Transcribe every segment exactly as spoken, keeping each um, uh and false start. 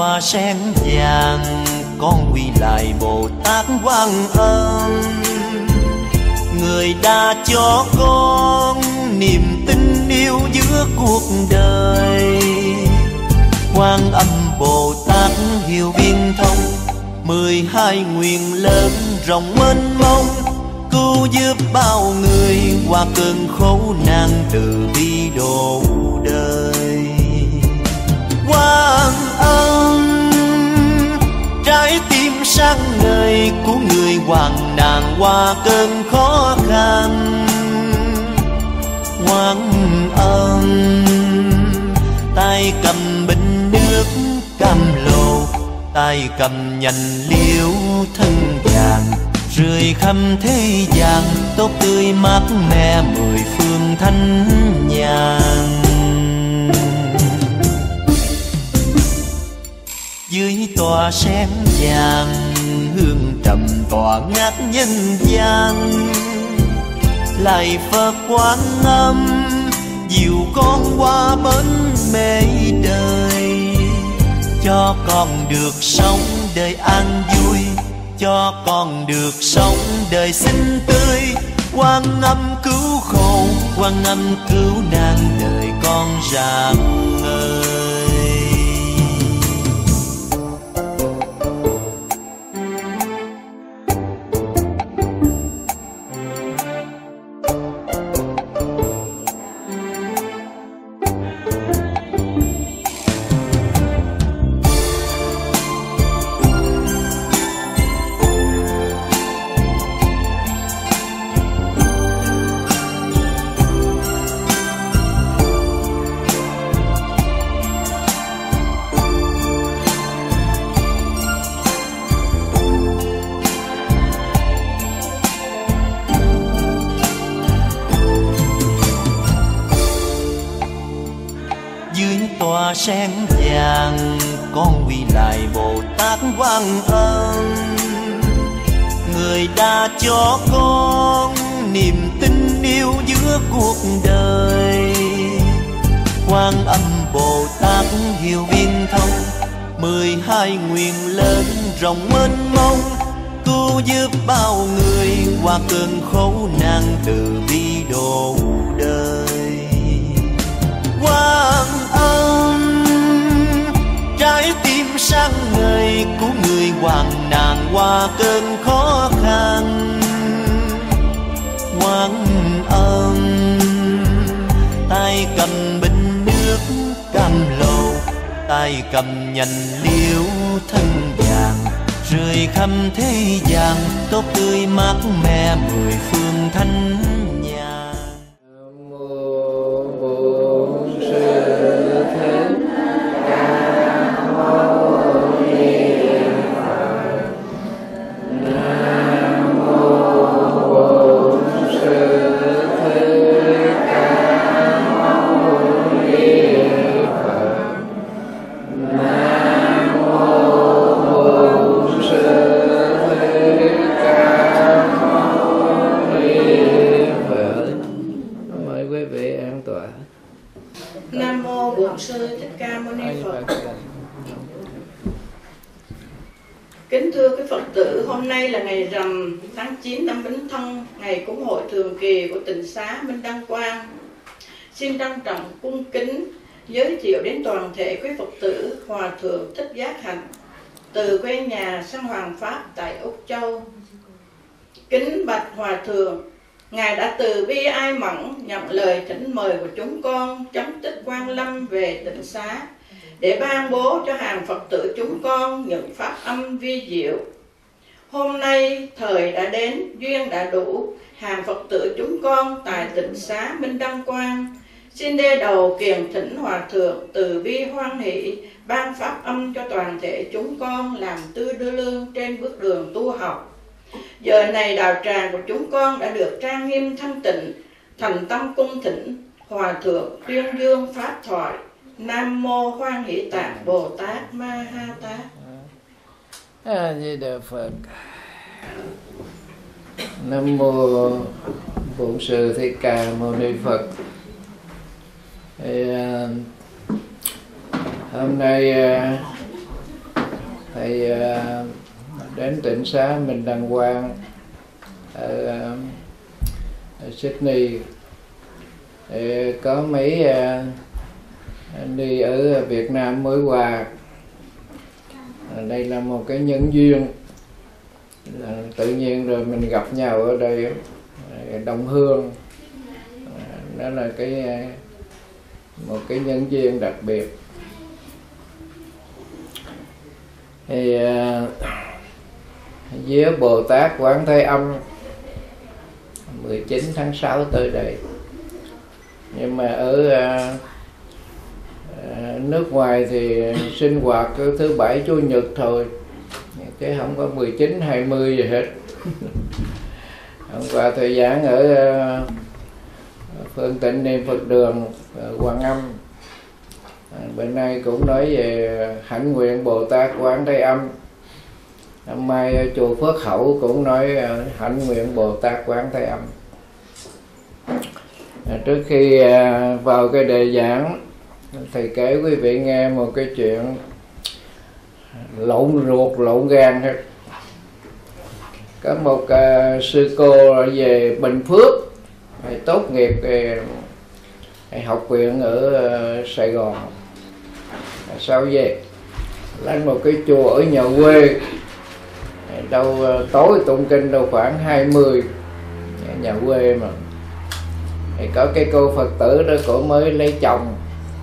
tòa sen vàng, con quy lại Bồ Tát Quan Âm. Người đã cho con niềm tin yêu giữa cuộc đời. Quan Âm Bồ Tát hiểu biên thông, mười hai nguyện lớn rộng mênh mông, cứu giúp bao người qua cơn khổ nạn, từ bi độ đời. Quan Âm trái tim sáng ngời của người hoạn nạn qua cơn khó khăn. Quan Âm tay cầm bình nước cam lồ, tay cầm nhành liễu thân vàng, rơi khắp thế gian tốt tươi mát mẻ mười phương thanh nhàn. Dưới tòa sen vàng hương trầm tỏa ngát nhân gian, lại Phật Quan Âm dìu con qua bến mê đời. Cho con được sống đời an vui, cho con được sống đời xinh tươi. Quan Âm cứu khổ, Quan Âm cứu nạn đời con rạng ngời. Tòa sen vàng, con quy lại Bồ Tát Quan Âm. Người đã cho con niềm tin yêu giữa cuộc đời. Quan Âm Bồ Tát hiểu biên thông, mười hai nguyện lớn rộng mênh mông, cứu giúp bao người qua cơn khổ nạn, từ bi độ đời. Quan Âm trái tim sáng ngời của người hoạn nạn qua cơn khó khăn. Quan Âm tay cầm bình nước cam lồ, tay cầm nhành liễu thân vàng, rơi khắp thế gian tốt tươi mát mẻ mười phương thanh nhàn. Kính thưa quý Phật tử, hôm nay là ngày rằm tháng chín năm Bính Thân, ngày cúng hội thường kỳ của tịnh xá Minh Đăng Quang. Xin trân trọng cung kính giới thiệu đến toàn thể quý Phật tử Hòa Thượng Thích Giác Hạnh từ quê nhà sang Hoàng Pháp tại Úc Châu. Kính bạch Hòa Thượng, Ngài đã từ bi ai mẫn nhận lời thỉnh mời của chúng con chấm tích Quan Lâm về tịnh xá để ban bố cho hàng Phật tử chúng con những pháp âm vi diệu. Hôm nay thời đã đến, duyên đã đủ, hàng Phật tử chúng con tại tịnh xá Minh Đăng Quang xin đê đầu kiền thỉnh Hòa Thượng từ bi hoan hỷ ban pháp âm cho toàn thể chúng con làm tư đưa lương trên bước đường tu học. Giờ này đạo tràng của chúng con đã được trang nghiêm thanh tịnh, thành tâm cung thỉnh Hòa Thượng tuyên dương pháp thoại. Nam mô Hoan Hỷ Tạng Bồ Tát Ma Ha Tát. A Di Đà Phật. Nam mô Bổn Sư Thích Ca Mâu Ni Phật. Thì, uh, hôm nay uh, Thì uh, đến Tịnh Xá Minh Đăng Quang ở, uh, ở Sydney. Thì có mấy uh, đi ở Việt Nam mới qua. Đây là một cái nhân duyên, tự nhiên rồi mình gặp nhau ở đây, đồng hương. Đó là cái một cái nhân duyên đặc biệt. Thì vía Bồ Tát Quán Thế Âm mười chín tháng sáu tới đây. Nhưng mà ở nước ngoài thì sinh hoạt cứ thứ bảy chủ nhật thôi, chứ không có mười chín hai mươi gì hết. Hôm qua thời gian ở Phương Tịnh Niệm Phật Đường Quan Âm, bên nay cũng nói về hạnh nguyện Bồ Tát Quán Thế Âm. Năm mai ở chùa Phước Hậu cũng nói hạnh nguyện Bồ Tát Quán Thế Âm. Trước khi vào cái đề giảng, thầy kể quý vị nghe một cái chuyện lộn ruột lộn gan hết. Có một uh, sư cô về Bình Phước, thầy tốt nghiệp thầy học viện ở uh, Sài Gòn. Sau về lên một cái chùa ở nhà quê, đâu uh, tối tụng kinh đâu khoảng hai mươi, nhà quê mà. Thì có cái cô Phật tử đó, cổ mới lấy chồng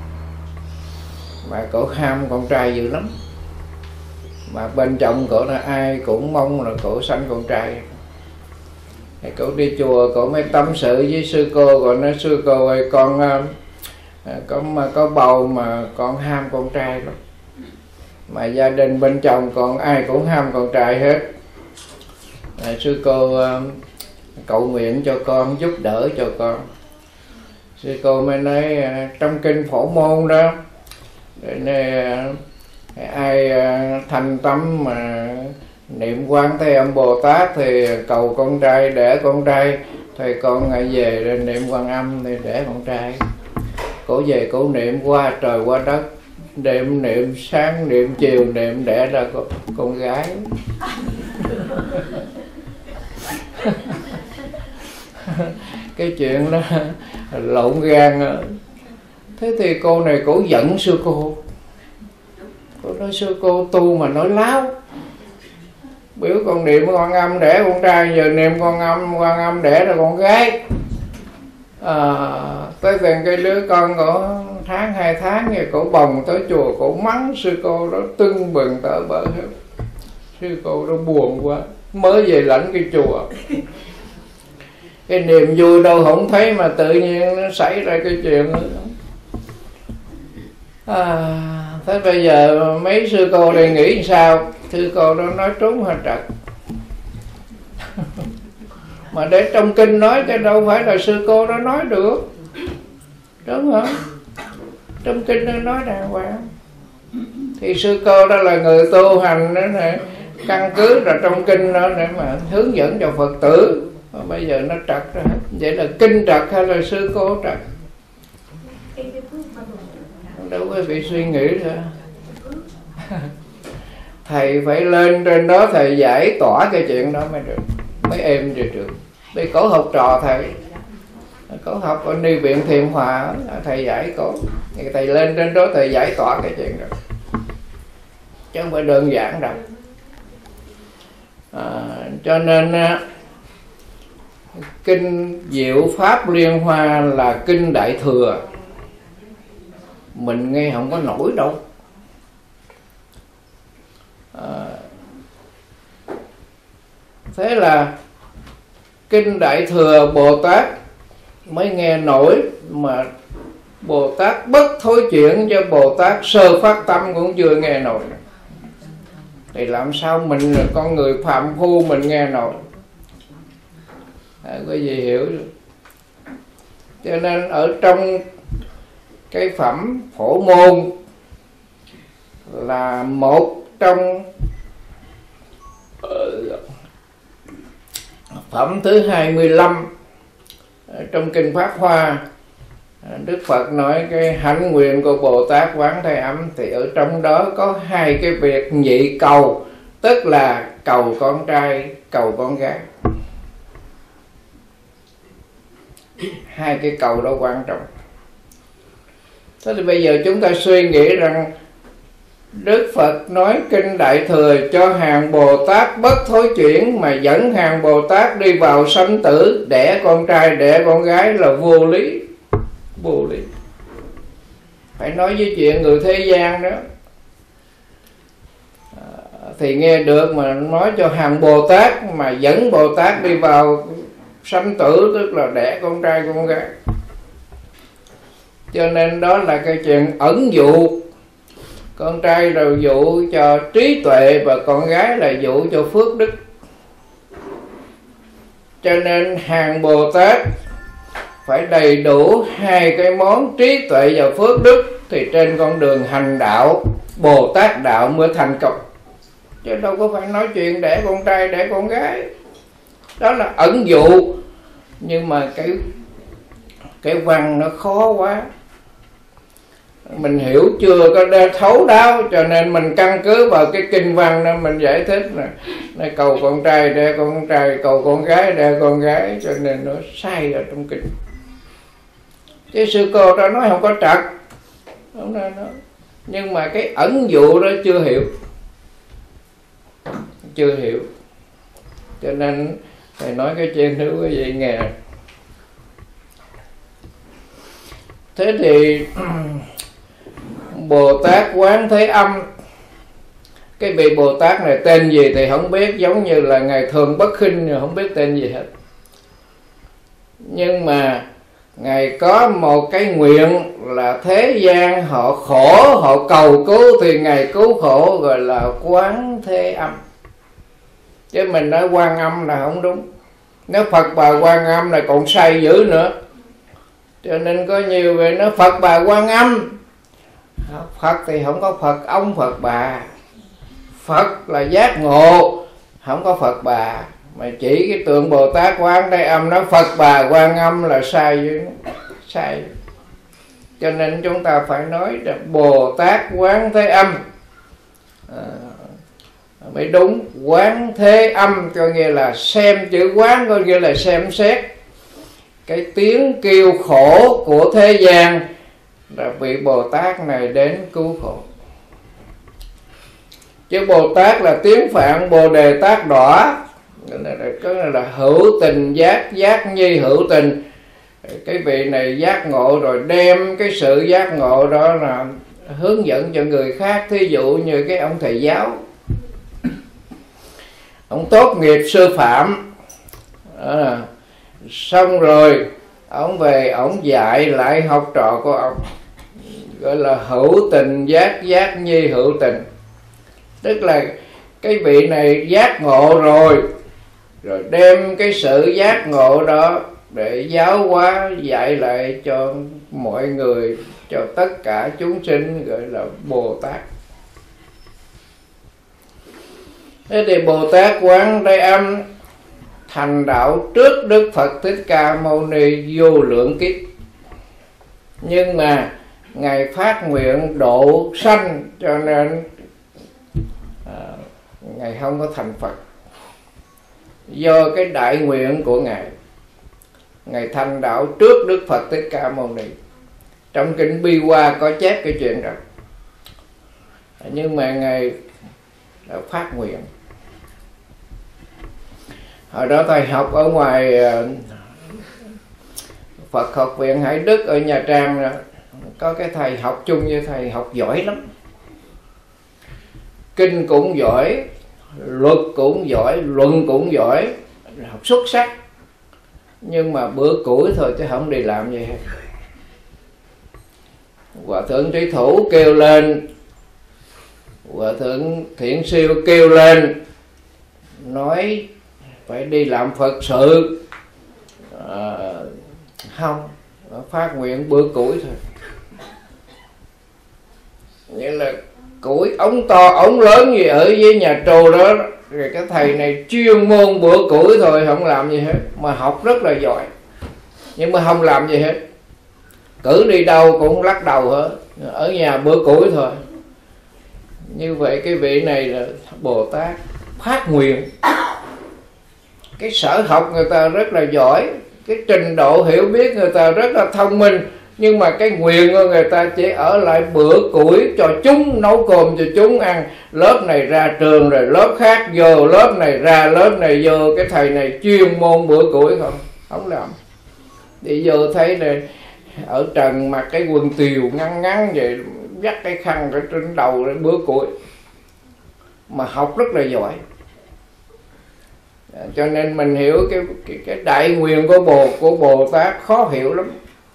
mà cổ ham con trai dữ lắm, mà bên chồng cổ là ai cũng mong là cổ sanh con trai. Thì cổ đi chùa, cổ mới tâm sự với sư cô, gọi nói sư cô ơi, con có mà có bầu mà con ham con trai lắm, mà gia đình bên chồng còn ai cũng ham con trai hết. À, sư cô cầu nguyện cho con, giúp đỡ cho con. Sư cô mới nói trong kinh Phổ Môn đó, nên ai thành tâm mà niệm Quán Thế Âm Bồ Tát thì cầu con trai, đẻ con trai, thì con về niệm Quan Âm thì đẻ con trai. Cổ về cổ niệm qua trời qua đất, đêm niệm sáng niệm chiều niệm đẻ ra con, con gái. Cái chuyện đó lộn gan. Thế thì cô này cổ giận sư cô. Cô nói sư cô tu mà nói láo, biểu con niệm Quan Âm đẻ con trai, giờ niệm Quan Âm Quan Âm đẻ ra con gái. À, tới gần cái đứa con có tháng hai tháng thì cổ bồng tới chùa, cổ mắng sư cô đó tưng bừng tở bở hết. Sư cô đó buồn quá, mới về lãnh cái chùa. Cái niềm vui đâu không thấy mà tự nhiên nó xảy ra cái chuyện đó. À, thế bây giờ mấy sư cô đây nghĩ sao? Sư cô đó nói trúng hết trật. Mà để trong kinh nói chứ đâu phải là sư cô đó nói được, đúng không? Trong kinh nó nói đàng hoàng. Thì sư cô đó là người tu hành đó này, căn cứ là trong kinh đó để mà hướng dẫn cho Phật tử. Mà bây giờ nó trật ra hết. Vậy là kinh trật hay là sư cô trật? Đâu có bị suy nghĩ nữa. Thầy phải lên trên đó thầy giải tỏa cái chuyện đó mới được, mới êm về trường. Vì cổ học trò thầy, cổ học ở Ni Viện Thiện Hòa, thầy giải cổ, thầy lên trên đó thầy giải tỏa cái chuyện đó, chứ không phải đơn giản đâu. À, cho nên kinh Diệu Pháp Liên Hoa là kinh Đại Thừa, mình nghe không có nổi đâu. À, thế là kinh Đại Thừa Bồ Tát mới nghe nổi, mà Bồ Tát bất thối chuyển cho Bồ Tát sơ phát tâm cũng chưa nghe nổi. Thì làm sao mình là con người phàm phu mình nghe nổi? À, có gì hiểu được. Cho nên ở trong cái phẩm Phổ Môn là một trong phẩm thứ hai mươi lăm trong kinh Pháp Hoa, Đức Phật nói cái hạnh nguyện của Bồ Tát Quán Thế Âm thì ở trong đó có hai cái việc nhị cầu, tức là cầu con trai, cầu con gái. Hai cái cầu đó quan trọng. Thế thì bây giờ chúng ta suy nghĩ rằng Đức Phật nói Kinh Đại Thừa cho hàng Bồ Tát bất thối chuyển, mà dẫn hàng Bồ Tát đi vào sanh tử, đẻ con trai đẻ con gái là vô lý. Vô lý. Phải nói với chuyện người thế gian đó à, thì nghe được, mà nói cho hàng Bồ Tát mà dẫn Bồ Tát đi vào sanh tử, tức là đẻ con trai con gái. Cho nên đó là cái chuyện ẩn dụ. Con trai rồi dụ cho trí tuệ, và con gái là dụ cho phước đức. Cho nên hàng Bồ Tát phải đầy đủ hai cái món trí tuệ và phước đức thì trên con đường hành đạo, Bồ Tát đạo mới thành công. Chứ đâu có phải nói chuyện đẻ con trai đẻ con gái. Đó là ẩn dụ. Nhưng mà cái cái văn nó khó quá, mình hiểu chưa có đa thấu đáo, cho nên mình căn cứ vào cái kinh văn đó mình giải thích nè, nó cầu con trai đẻ con trai, cầu con gái đẻ con gái, cho nên nó sai ở trong kinh. Chứ sư cô ta nói không có trật, không nên đó. Nhưng mà cái ẩn dụ đó chưa hiểu, chưa hiểu, cho nên thầy nói cái chuyện thứ quý vị nghe. Thế thì Bồ Tát Quán Thế Âm, cái vị Bồ Tát này tên gì thì không biết, giống như là Ngài Thường Bất Khinh không biết tên gì hết. Nhưng mà Ngài có một cái nguyện là thế gian họ khổ, họ cầu cứu thì Ngài cứu khổ, gọi là Quán Thế Âm. Chứ mình nói Quan Âm là không đúng. Nếu Phật Bà Quan Âm là còn sai dữ nữa. Cho nên có nhiều người nói Phật Bà Quan Âm. Phật thì không có Phật ông Phật Bà. Phật là giác ngộ, không có Phật Bà. Mà chỉ cái tượng Bồ Tát Quán Thế Âm nói Phật Bà Quan Âm là sai dữ, sai. Cho nên chúng ta phải nói là Bồ Tát Quán Thế Âm à, mới đúng. Quán Thế Âm có nghĩa là xem, chữ quán có nghĩa là xem xét cái tiếng kêu khổ của thế gian, là vị Bồ Tát này đến cứu khổ. Chứ Bồ Tát là tiếng Phạn Bồ Đề Tát Đọa, có nghĩa là hữu tình giác, giác nhi hữu tình. Cái vị này giác ngộ rồi đem cái sự giác ngộ đó là hướng dẫn cho người khác. Thí dụ như cái ông thầy giáo, ông tốt nghiệp sư phạm à, xong rồi ông về ông dạy lại học trò của ông, gọi là hữu tình giác, giác nhi hữu tình. Tức là cái vị này giác ngộ rồi, rồi đem cái sự giác ngộ đó để giáo hóa dạy lại cho mọi người, cho tất cả chúng sinh, gọi là Bồ Tát. Thế thì Bồ Tát Quán Thế Âm thành đạo trước Đức Phật Thích Ca Mâu Ni vô lượng kiếp. Nhưng mà Ngài phát nguyện độ sanh, cho nên à, Ngài không có thành Phật. Do cái đại nguyện của Ngài, Ngài thành đạo trước Đức Phật Thích Ca Mâu Ni. Trong kinh Bi Hoa có chép cái chuyện đó. Nhưng mà Ngài đã phát nguyện. Hồi đó thầy học ở ngoài Phật học viện Hải Đức ở Nha Trang đó, có cái thầy học chung với thầy học giỏi lắm. Kinh cũng giỏi, luật cũng giỏi, luận cũng giỏi, học xuất sắc. Nhưng mà bữa củi thôi chứ không đi làm gì hết. Hòa thượng Trí Thủ kêu lên, Hòa thượng Thiện Siêu kêu lên, nói phải đi làm Phật sự à, không, phát nguyện bữa củi thôi. Nghĩa là củi ống to ống lớn gì ở với nhà trù đó, rồi cái thầy này chuyên môn bữa củi thôi, không làm gì hết, mà học rất là giỏi nhưng mà không làm gì hết. cử đi đâu cũng lắc đầu hết, ở nhà bữa củi thôi. Như vậy cái vị này là Bồ Tát phát nguyện. Cái sở học người ta rất là giỏi, cái trình độ hiểu biết người ta rất là thông minh, nhưng mà cái nguyện của người ta chỉ ở lại bữa củi cho chúng, nấu cơm cho chúng ăn. Lớp này ra trường rồi lớp khác vô, lớp này ra lớp này vô. Cái thầy này chuyên môn bữa củi không, không làm. Đi vô thấy này ở trần mặc cái quần tiều ngắn ngắn vậy, dắt cái khăn ở trên đầu để bữa củi, mà học rất là giỏi. Cho nên mình hiểu cái cái, cái đại nguyện của Bồ của Bồ Tát khó hiểu lắm.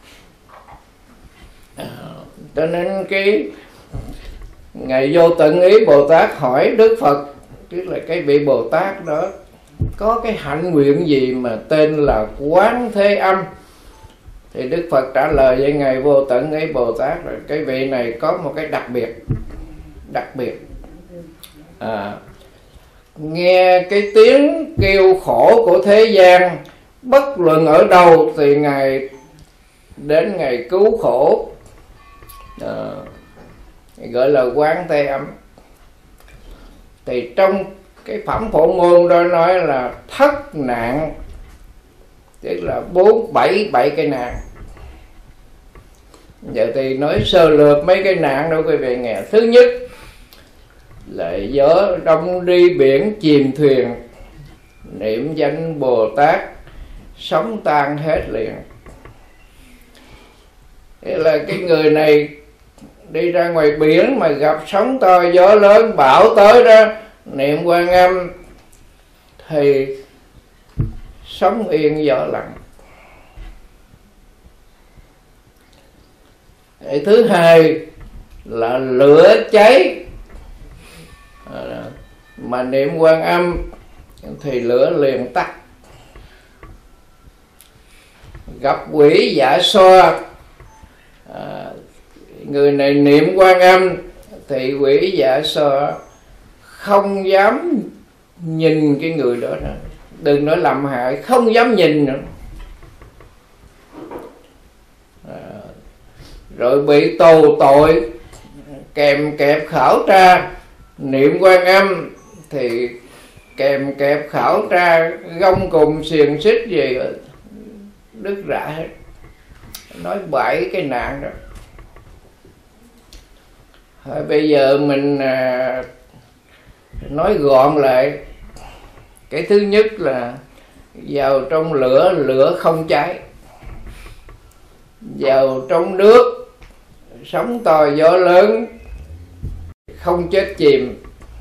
Cho nên cái ngày Vô Tận Ý Bồ Tát hỏi Đức Phật, tức là cái vị Bồ Tát đó có cái hạnh nguyện gì mà tên là Quán Thế Âm. Thì Đức Phật trả lời với ngài Vô Tận Ý Bồ Tát rồi, cái vị này có một cái đặc biệt, đặc biệt à, nghe cái tiếng kêu khổ của thế gian, bất luận ở đâu thì ngài đến ngày cứu khổ, à, gọi là Quán Thế Âm. Thì trong cái phẩm Phổ Môn đó nói là thất nạn, tức là bốn bảy bảy cái nạn. Giờ thì nói sơ lược mấy cái nạn đâu quý vị nghe. Thứ nhất là gió đông đi biển chìm thuyền, niệm danh Bồ Tát sống tan hết liền. Thế là cái người này đi ra ngoài biển mà gặp sóng to gió lớn bão tới đó, niệm Quan Âm thì sóng yên gió lặng. Thứ hai là lửa cháy, mà niệm Quan Âm thì lửa liền tắt. Gặp quỷ dạ xoa, à, người này niệm Quan Âm thì quỷ dạ xoa không dám nhìn cái người đó nữa, đừng nói làm hại, không dám nhìn nữa. À, rồi bị tù tội, kèm kẹp khảo tra, niệm Quan Âm thì kèm kẹp khảo tra, gông cùng xiềng xích gì đứt rã hết. Nói bảy cái nạn đó. Rồi bây giờ mình à, nói gọn lại. Cái thứ nhất là vào trong lửa, lửa không cháy. Vào trong nước, sóng to gió lớn, không chết chìm.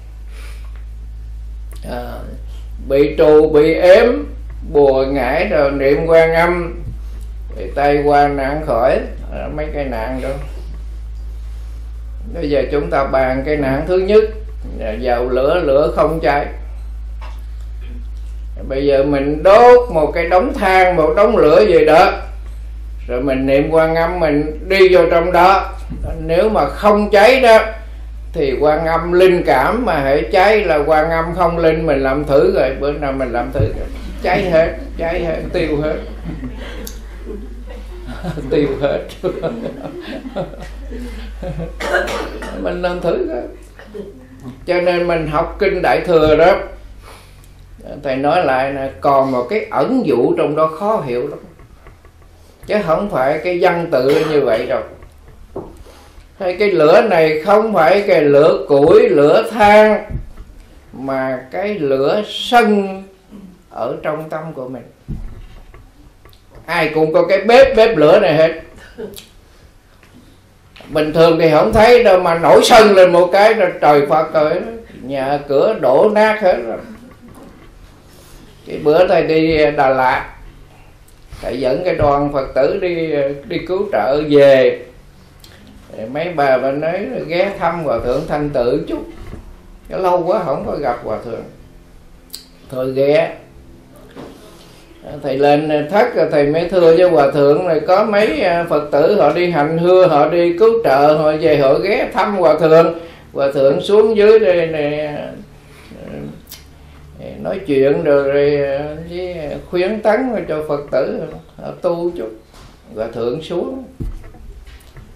À, bị trù, bị ếm, bùa ngải rồi niệm Quan Âm thì tay qua nạn khỏi. À, mấy cái nạn đó. Bây giờ chúng ta bàn cái nạn thứ nhất là vào lửa, lửa không cháy. Bây giờ mình đốt một cái đống than, một đống lửa gì đó, rồi mình niệm Quan Âm, mình đi vô trong đó. Nếu mà không cháy đó thì Quan Âm linh cảm, mà hãy cháy là Quan Âm không linh. Mình làm thử rồi, bữa nào mình làm thử rồi. Cháy hết, cháy hết, tiêu hết. Tiêu hết. Mình làm thử rồi. Cho nên mình học kinh Đại Thừa đó, thầy nói lại là còn một cái ẩn dụ trong đó khó hiểu lắm, chứ không phải cái văn tự như vậy đâu. Hay cái lửa này không phải cái lửa củi, lửa than, mà cái lửa sân ở trong tâm của mình. Ai cũng có cái bếp, bếp lửa này hết. Bình thường thì không thấy đâu, mà nổi sân lên một cái rồi trời Phật ơi, nhà cửa đổ nát hết rồi. Cái bữa thầy đi Đà Lạt, thầy dẫn cái đoàn Phật tử đi đi cứu trợ về. Mấy bà bà nói ghé thăm Hòa Thượng Thanh Tự chút, cái lâu quá không có gặp Hòa Thượng. Thôi ghé. Thầy lên thất rồi thầy mới thưa với Hòa Thượng là có mấy Phật tử họ đi hành hương, họ đi cứu trợ, họ về họ ghé thăm Hòa Thượng. Hòa Thượng xuống dưới đây này nói chuyện rồi, rồi với khuyến tấn cho Phật tử họ tu chút. Hòa Thượng xuống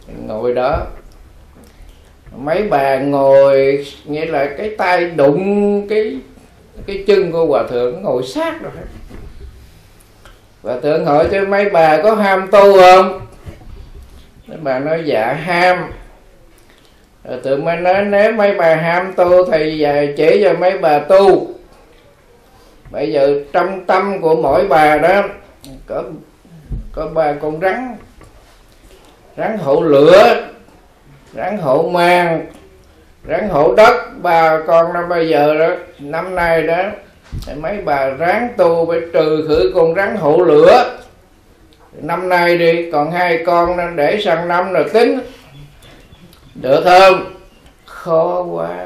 ngồi đó, mấy bà ngồi nghĩa là cái tay đụng cái cái chân của hòa thượng, ngồi sát rồi. Hòa thượng hỏi cho mấy bà có ham tu không? Mấy bà nói dạ ham. Rồi Thượng mới nói nếu mấy bà ham tu thì chỉ cho mấy bà tu. Bây giờ trong tâm của mỗi bà đó có có ba con rắn, rắn hộ lửa, rắn hộ mang, rắn hộ đất. Ba con đó bây giờ đó, năm nay đó thì mấy bà ráng tu phải trừ khử con rắn hộ lửa năm nay đi, còn hai con nó để sang năm rồi tính, được không? Khó quá.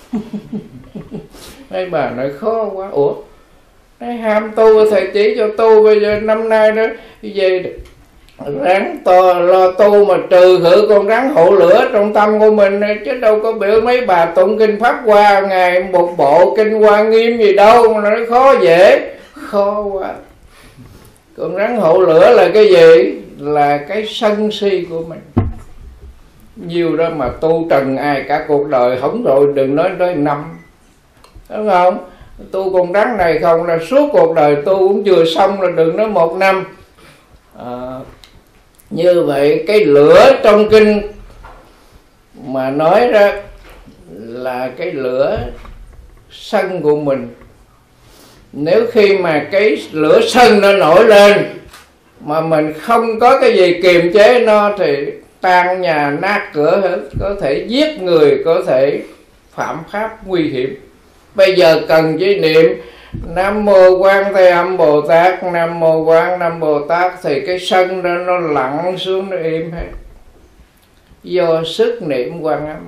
Mấy bà nói khó quá. Ủa, nói ham tu thầy chỉ cho tu, bây giờ năm nay đó về ráng to lo tu mà trừ khử con rắn hộ lửa trong tâm của mình, chứ đâu có biểu mấy bà tụng kinh Pháp Hoa ngày một bộ kinh Hoa Nghiêm gì đâu mà nói khó dễ. Khó quá. Con rắn hộ lửa là cái gì? Là cái sân si của mình. Nhiều đó mà tu trần ai cả cuộc đời, không rồi đừng nói tới năm, đúng không? Tu con rắn này không là suốt cuộc đời tu cũng chưa xong, là đừng nói một năm. À, như vậy cái lửa trong kinh mà nói ra là cái lửa sân của mình. Nếu khi mà cái lửa sân nó nổi lên mà mình không có cái gì kiềm chế nó thì tan nhà nát cửa hết, có thể giết người, có thể phạm pháp nguy hiểm. Bây giờ cần chỉ niệm Nam Mô Quan Thế Âm Bồ Tát, Nam Mô Quan Nam Bồ Tát thì cái sân đó nó lặn xuống, nó im hết, do sức niệm Quan Âm.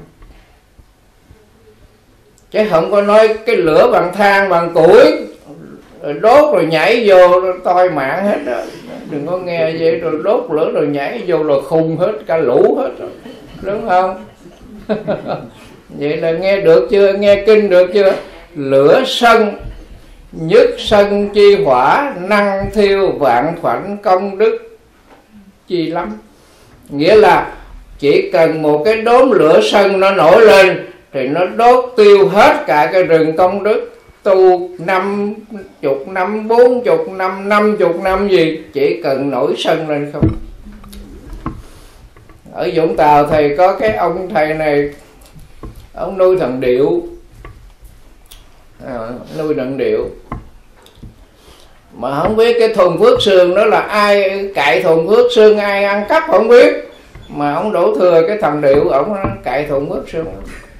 Chứ không có nói cái lửa bằng than bằng củi rồi đốt rồi nhảy vô rồi toi mạng hết đó. Đừng có nghe vậy rồi đốt lửa rồi nhảy vô rồi khùng hết cả lũ hết rồi, đúng không? Vậy là nghe được chưa? Nghe kinh được chưa? Lửa sân nhất sân chi hỏa, năng thiêu vạn khoảnh công đức chi lắm. Nghĩa là chỉ cần một cái đốm lửa sân nó nổi lên thì nó đốt tiêu hết cả cái rừng công đức. Tu năm chục năm, bốn chục năm, năm chục năm gì, chỉ cần nổi sân lên không. Ở Vũng Tàu thầy có cái ông thầy này, ông nuôi thằng điệu, à, nuôi thằng điệu mà không biết cái thùng phước sương đó là ai cạy thùng phước sương, ai ăn cắp không biết, mà ông đổ thừa cái thằng điệu, ông cạy thùng phước sương.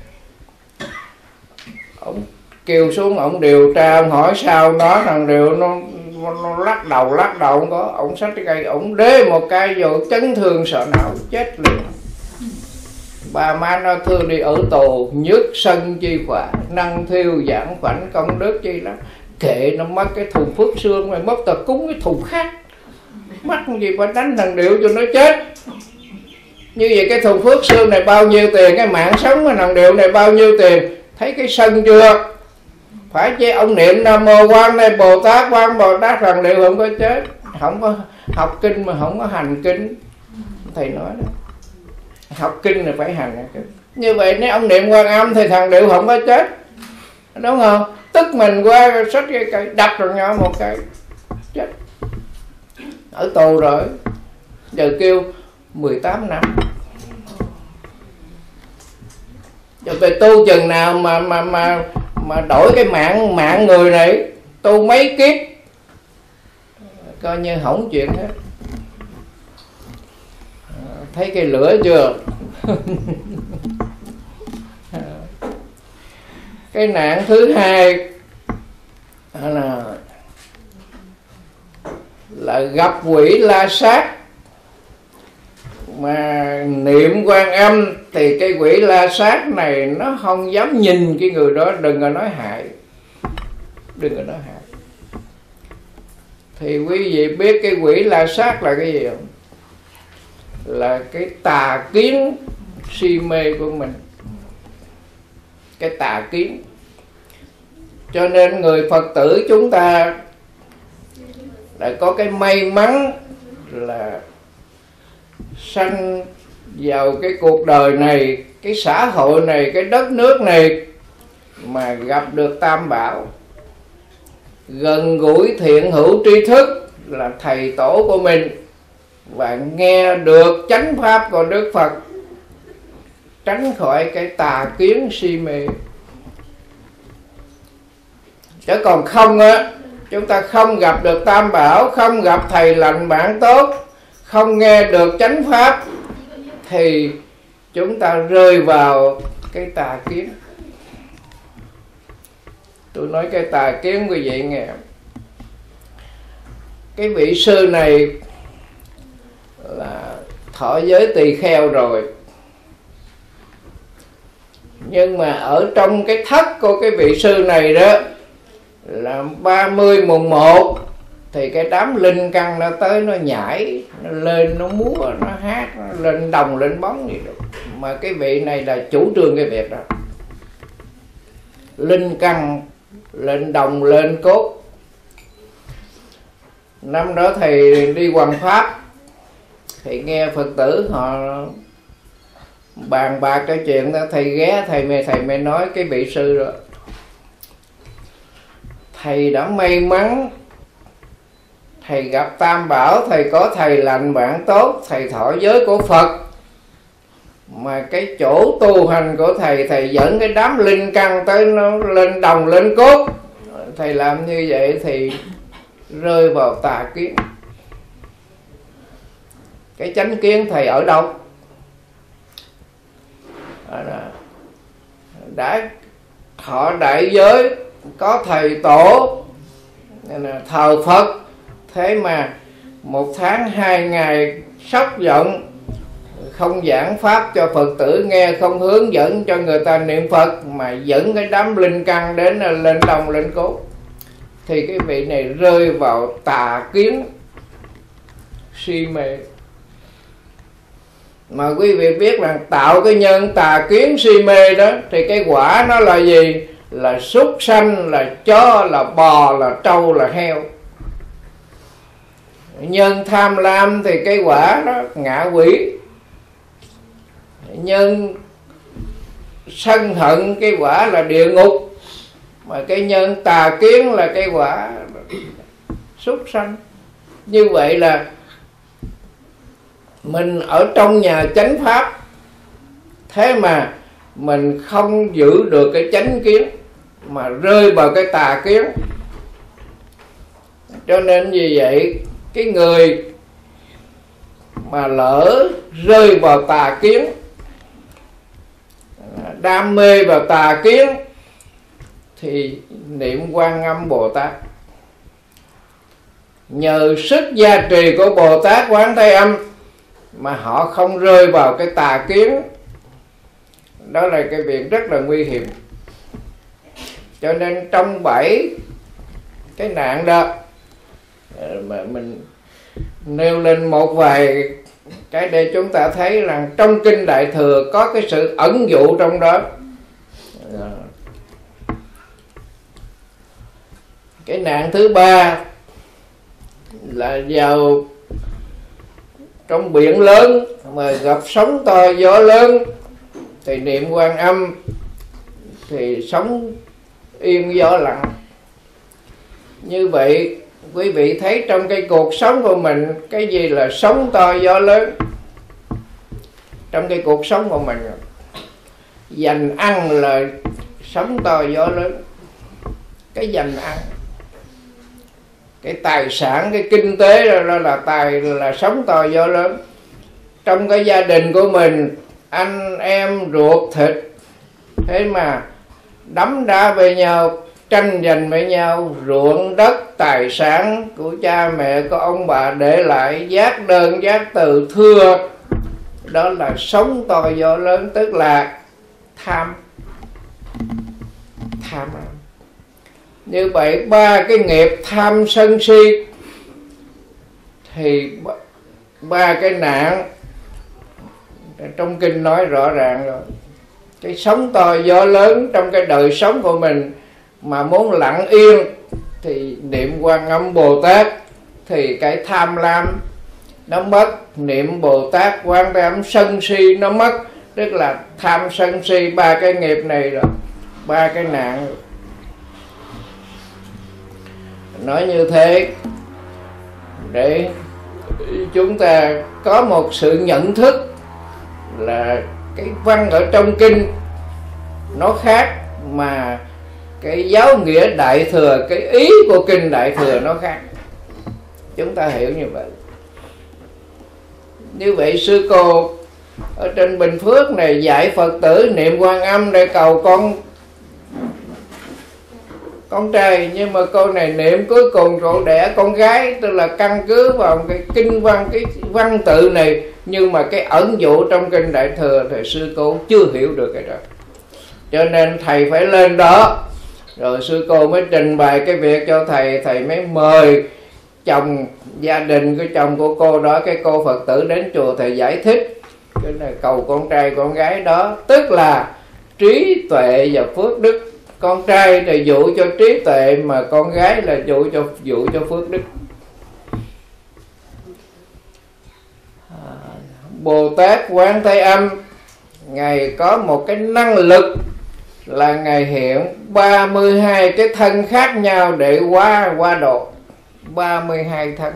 Ông kêu xuống, ông điều tra, ông hỏi sao đó, thằng điệu nó, nó lắc đầu lắc đầu không có. Ông xách cái cây, ông đế một cái vô chấn thương sợ não chết liền. Bà má nó thương đi ở tù, nhất sân chi khỏa, năng thiêu giảng khoảnh công đức chi lắm. Kệ nó mất cái thùng phước sương, mày mất tờ cúng cái thùng khác, mắc gì phải đánh thằng điệu cho nó chết. Như vậy cái thùng phước sương này bao nhiêu tiền, cái mạng sống của thằng điệu này bao nhiêu tiền. Thấy cái sân chưa? Phải chứ ông niệm Nam Mô Quan Thế Bồ Tát, Quan Bồ Tát thằng điệu không có chết. Không có học kinh mà không có hành kinh. Thầy nói đó, học kinh là phải hành kinh. Như vậy nếu ông niệm Quan Âm thì thằng điệu không có chết, đúng không? Tức mình qua xách cái cây đập rồi nhỏ một cái chết, ở tù rồi. Giờ kêu mười tám năm. Giờ về tu chừng nào mà mà mà mà đổi cái mạng mạng người này, tu mấy kiếp coi như hỏng chuyện hết. Thấy cái lửa chưa? Cái nạn thứ hai là là gặp quỷ la sát. Mà niệm Quan Âm thì cái quỷ la sát này nó không dám nhìn cái người đó, đừng có nói hại, đừng có nói hại. Thì quý vị biết cái quỷ la sát là cái gì không? Là cái tà kiến si mê của mình, cái tà kiến. Cho nên người Phật tử chúng ta đã có cái may mắn là sanh vào cái cuộc đời này, cái xã hội này, cái đất nước này mà gặp được Tam Bảo, gần gũi thiện hữu tri thức là thầy tổ của mình, và nghe được chánh pháp của Đức Phật, tránh khỏi cái tà kiến si mê. Chứ còn không á, chúng ta không gặp được Tam Bảo, không gặp thầy lành bạn tốt, không nghe được chánh pháp, thì chúng ta rơi vào cái tà kiến. Tôi nói cái tà kiến quý vị nghe. Cái vị sư này là thọ giới tỳ kheo rồi, nhưng mà ở trong cái thất của cái vị sư này đó là ba mươi mùng một thì cái đám linh căn nó tới, nó nhảy, nó lên, nó múa, nó hát, nó lên đồng lên bóng gì đó. Mà cái vị này là chủ trương cái việc đó. Linh căn lên đồng lên cốt. Năm đó thầy đi hoằng pháp thì nghe Phật tử họ bàn bạc cái chuyện đó, thầy ghé, thầy mê thầy mới nói cái vị sư đó, thầy đã may mắn thầy gặp Tam Bảo, thầy có thầy lành bạn tốt, thầy thọ giới của Phật, mà cái chỗ tu hành của thầy, thầy dẫn cái đám linh căn tới nó lên đồng lên cốt. Thầy làm như vậy thì rơi vào tà kiến. Cái chánh kiến thầy ở đâu? Đã thọ đại giới, có thầy tổ, thờ Phật, thế mà một tháng hai ngày sốc giận, không giảng pháp cho Phật tử nghe, không hướng dẫn cho người ta niệm Phật, mà dẫn cái đám linh căn đến là lên đồng lên cốt, thì cái vị này rơi vào tà kiến si mê. Mà quý vị biết là tạo cái nhân tà kiến si mê đó thì cái quả nó là gì? Là súc sanh, là chó, là bò, là trâu, là heo. Nhân tham lam thì cái quả đó ngạ quỷ. Nhân sân hận cái quả là địa ngục. Mà cái nhân tà kiến là cái quả súc sanh. Như vậy là mình ở trong nhà chánh pháp, thế mà mình không giữ được cái chánh kiến, mà rơi vào cái tà kiến. Cho nên vì vậy cái người mà lỡ rơi vào tà kiến, đam mê vào tà kiến, thì niệm Quan Âm Bồ Tát, nhờ sức gia trì của Bồ Tát Quán Thế Âm mà họ không rơi vào cái tà kiến. Đó là cái việc rất là nguy hiểm. Cho nên trong bảy cái nạn đó mà mình nêu lên một vài cái để chúng ta thấy rằng trong Kinh Đại Thừa có cái sự ẩn dụ trong đó. Cái nạn thứ ba là vào trong biển lớn mà gặp sóng to gió lớn thì niệm Quan Âm thì sóng yên gió lặng. Như vậy quý vị thấy trong cái cuộc sống của mình, cái gì là sóng to gió lớn trong cái cuộc sống của mình? Dành ăn là sóng to gió lớn. Cái dành ăn, cái tài sản, cái kinh tế đó là tài là sóng to gió lớn. Trong cái gia đình của mình, anh em ruột thịt, thế mà đấm đá với nhau, tranh giành với nhau, ruộng đất, tài sản của cha mẹ, của ông bà để lại, giác đơn giác từ thưa. Đó là sóng to gió lớn, tức là tham. Tham. Như vậy ba cái nghiệp tham sân si thì ba cái nạn trong kinh nói rõ ràng rồi. Cái sóng to gió lớn trong cái đời sống của mình mà muốn lặng yên thì niệm Quan Âm Bồ Tát, thì cái tham lam, nó mất, niệm Bồ Tát Quán Thế Âm sân si nó mất, tức là tham sân si ba cái nghiệp này rồi, ba cái nạn. Nói như thế để chúng ta có một sự nhận thức là cái văn ở trong kinh nó khác, mà cái giáo nghĩa Đại Thừa, cái ý của kinh Đại Thừa nó khác. Chúng ta hiểu như vậy. Như vậy sư cô ở trên Bình Phước này dạy Phật tử niệm Quan Âm để cầu con con trai, nhưng mà cô này niệm cuối cùng cô đẻ con gái, tức là căn cứ vào cái kinh văn, cái văn tự này, nhưng mà cái ẩn dụ trong kinh Đại Thừa thì sư cô chưa hiểu được cái đó. Cho nên thầy phải lên đó, rồi sư cô mới trình bày cái việc cho thầy, thầy mới mời chồng, gia đình của chồng của cô đó, cái cô Phật tử đến chùa thầy giải thích cái là cầu con trai con gái đó, tức là trí tuệ và phước đức. Con trai là dụ cho trí tuệ, mà con gái là dụ cho dụ cho phước đức. Bồ Tát Quán Thế Âm Ngài có một cái năng lực là Ngài hiện ba mươi hai cái thân khác nhau để qua qua độ. ba mươi hai thân.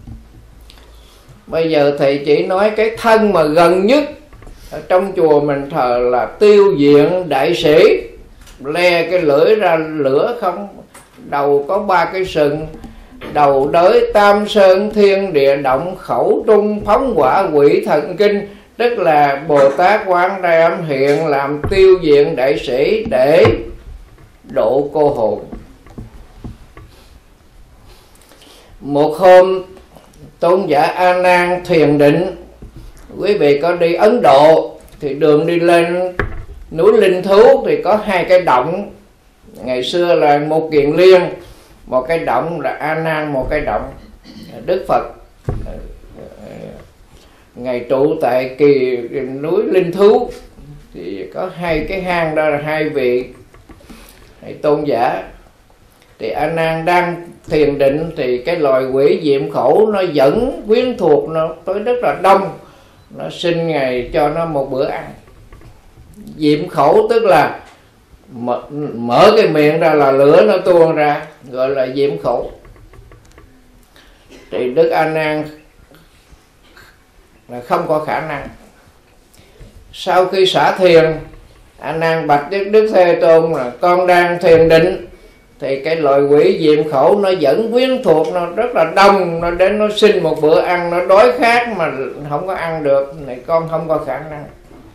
Bây giờ thầy chỉ nói cái thân mà gần nhất ở trong chùa mình thờ là Tiêu Diện Đại Sĩ, le cái lưỡi ra lửa không, đầu có ba cái sừng, đầu đới tam sơn thiên địa động, khẩu trung phóng hỏa quỷ thần kinh. Tức là Bồ Tát Quán Thế Âm hiện làm Tiêu Diện Đại Sĩ để độ cô hồn. Một hôm tôn giả A Nan thiền định, quý vị có đi Ấn Độ thì đường đi lên núi Linh Thú thì có hai cái động. Ngày xưa là một Kiền Liên, một cái động là A Nan, một cái động Đức Phật. Ngày trụ tại kỳ núi Linh Thú thì có hai cái hang, đó là hai vị hai tôn giả. Thì A Nan đang thiền định thì cái loài quỷ diệm khẩu nó dẫn quyến thuộc nó tới rất là đông, nó xin Ngài cho nó một bữa ăn. Diệm khẩu tức là mở, mở cái miệng ra là lửa nó tuôn ra, gọi là diệm khẩu. Thì Đức A Nan là không có khả năng. Sau khi xả thiền, A Nan bạch Đức Đức Thế Tôn là con đang thiền định thì cái loại quỷ diệm khẩu nó dẫn quyến thuộc nó rất là đông, nó đến nó xin một bữa ăn, nó đói khát mà không có ăn được, này con không có khả năng.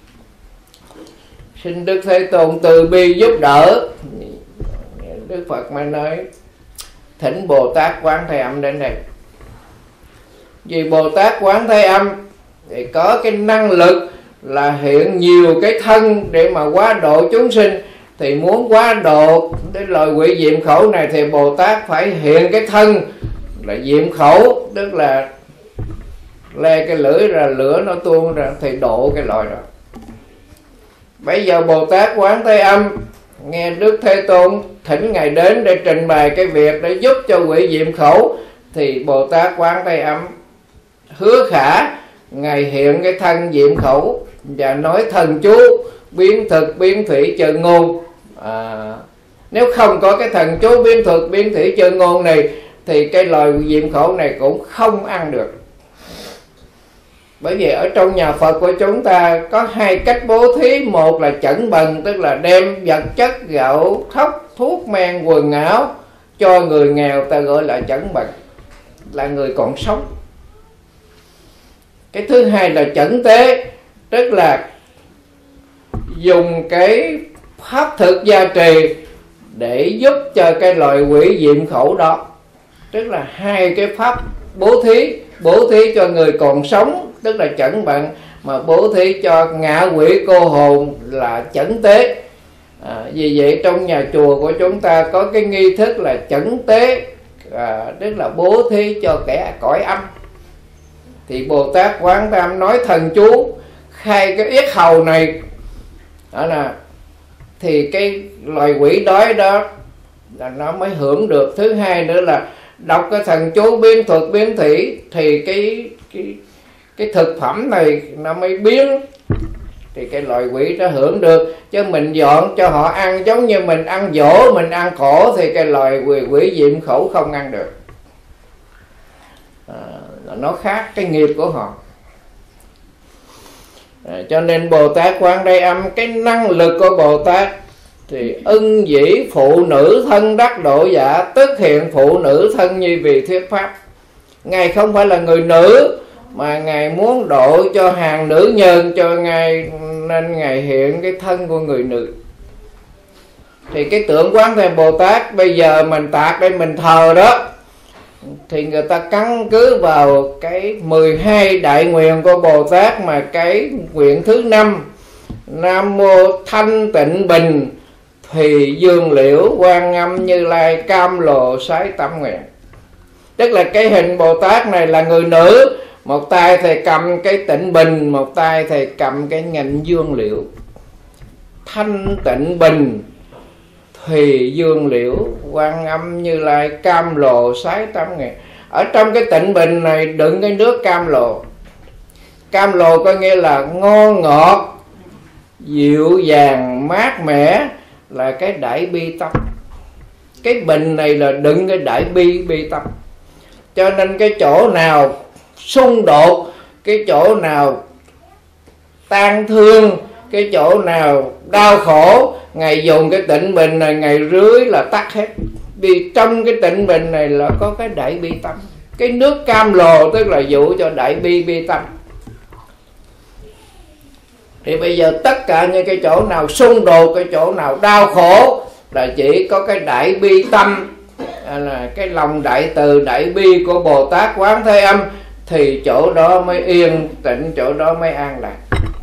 Xin Đức Thế Tôn từ bi giúp đỡ. Đức Phật mới nói thỉnh Bồ Tát Quán Thế Âm đến đây. Vì Bồ Tát Quán Thế Âm thì có cái năng lực là hiện nhiều cái thân để mà hóa độ chúng sinh. Thì muốn hóa độ cái loài quỷ diệm khẩu này thì Bồ Tát phải hiện cái thân là diệm khẩu, tức là le cái lưỡi ra lửa nó tuôn ra thì độ cái loài đó. Bây giờ Bồ Tát Quán Thế Âm nghe Đức Thế Tôn thỉnh Ngài đến để trình bày cái việc để giúp cho quỷ diệm khẩu, thì Bồ Tát Quán Thế Âm hứa khả Ngài hiện cái thân diệm khẩu và nói thần chú biến thực biến thủy chân ngôn. À, nếu không có cái thần chú biến thực biến thủy chân ngôn này thì cái loài diệm khẩu này cũng không ăn được. Bởi vì ở trong nhà Phật của chúng ta có hai cách bố thí. Một là chẩn bần, tức là đem vật chất gạo thóc thuốc men quần áo cho người nghèo, ta gọi là chẩn bần, là người còn sống. Cái thứ hai là chẩn tế, tức là dùng cái pháp thực gia trì để giúp cho cái loài quỷ diệm khẩu đó. Tức là hai cái pháp bố thí. Bố thí cho người còn sống tức là chẩn bận, mà bố thí cho ngạ quỷ cô hồn là chẩn tế. À, vì vậy trong nhà chùa của chúng ta có cái nghi thức là chẩn tế, à, tức là bố thí cho kẻ cõi âm. Thì Bồ Tát Quán Thế Âm nói thần chú khai cái yết hầu này đó là, thì cái loài quỷ đói đó là nó mới hưởng được. Thứ hai nữa là đọc cái thần chú biến thuật biến thủy thì cái, cái cái thực phẩm này nó mới biến, thì cái loài quỷ nó hưởng được. Chứ mình dọn cho họ ăn giống như mình ăn dỗ, mình ăn khổ, thì cái loài quỷ, quỷ diệm khổ không ăn được. À, nó khác cái nghiệp của họ. À, cho nên Bồ Tát Quán Thế Âm, cái năng lực của Bồ Tát thì ưng dĩ phụ nữ thân đắc độ giả, tức hiện phụ nữ thân như vì thuyết pháp. Ngài không phải là người nữ, mà Ngài muốn độ cho hàng nữ nhân cho Ngài, nên Ngài hiện cái thân của người nữ. Thì cái tượng Quán Thế Bồ Tát bây giờ mình tạc đây mình thờ đó, thì người ta căn cứ vào cái mười hai đại nguyện của Bồ Tát, mà cái nguyện thứ năm: Nam mô thanh tịnh bình thùy dương liễu quan âm Như Lai cam lồ sái tâm nguyện. Tức là cái hình Bồ Tát này là người nữ, một tay thầy cầm cái tịnh bình, một tay thầy cầm cái nhành dương liễu. Thanh tịnh bình thùy dương liễu quan âm Như Lai cam lồ sái tâm nguyện. Ở trong cái tịnh bình này đựng cái nước cam lồ. Cam lồ có nghĩa là ngon ngọt, dịu dàng, mát mẻ, là cái đại bi tâm. Cái bình này là đựng cái đại bi bi tâm. Cho nên cái chỗ nào xung đột, cái chỗ nào tan thương, cái chỗ nào đau khổ, Ngài dùng cái tịnh bình này Ngài rưới là tắt hết. Vì trong cái tịnh bình này là có cái đại bi tâm. Cái nước cam lồ tức là dụ cho đại bi bi tâm. Thì bây giờ tất cả những cái chỗ nào xung đột, cái chỗ nào đau khổ, là chỉ có cái đại bi tâm, là cái lòng đại từ đại bi của Bồ Tát Quán Thế Âm, thì chỗ đó mới yên tĩnh, chỗ đó mới an lạc.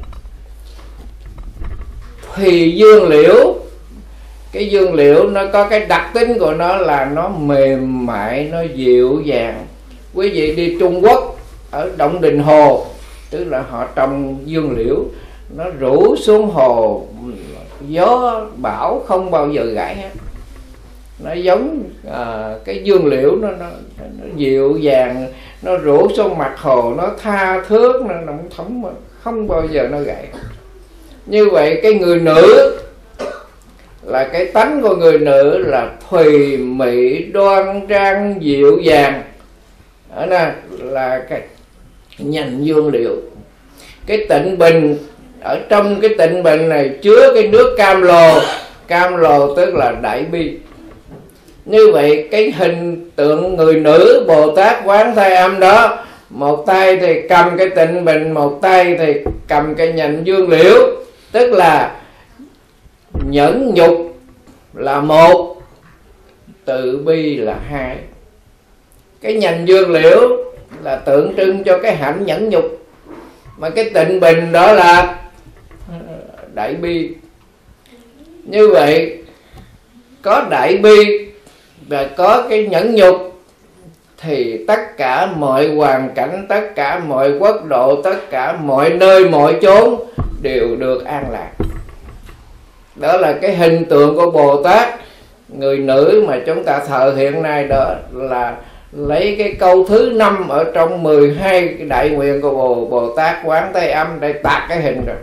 Thì dương liễu, cái dương liễu nó có cái đặc tính của nó là nó mềm mại, nó dịu dàng. Quý vị đi Trung Quốc, ở Động Đình Hồ, tức là họ trồng dương liễu, nó rủ xuống hồ, gió bão không bao giờ gãy hết. Nó giống à, cái dương liễu, nó, nó, nó dịu dàng, nó rủ xuống mặt hồ, nó tha thước, nó, nó không, không bao giờ nó gãy. Như vậy cái người nữ là cái tánh của người nữ là thùy mị đoan trang dịu dàng. Đó nè, là cái nhành dương liễu. Cái tịnh bình, ở trong cái tịnh bình này chứa cái nước cam lồ. Cam lồ tức là đại bi. Như vậy cái hình tượng người nữ Bồ Tát Quán Thế Âm đó, một tay thì cầm cái tịnh bình, một tay thì cầm cái nhành dương liễu. Tức là nhẫn nhục là một, từ bi là hai. Cái nhành dương liễu là tượng trưng cho cái hạnh nhẫn nhục, mà cái tịnh bình đó là đại bi. Như vậy có đại bi và có cái nhẫn nhục, thì tất cả mọi hoàn cảnh, tất cả mọi quốc độ, tất cả mọi nơi mọi chốn đều được an lạc. Đó là cái hình tượng của Bồ Tát người nữ mà chúng ta thờ hiện nay. Đó là lấy cái câu thứ năm ở trong mười hai cái đại nguyện của Bồ, Bồ Tát Quán Thế Âm để tạc cái hình rồi.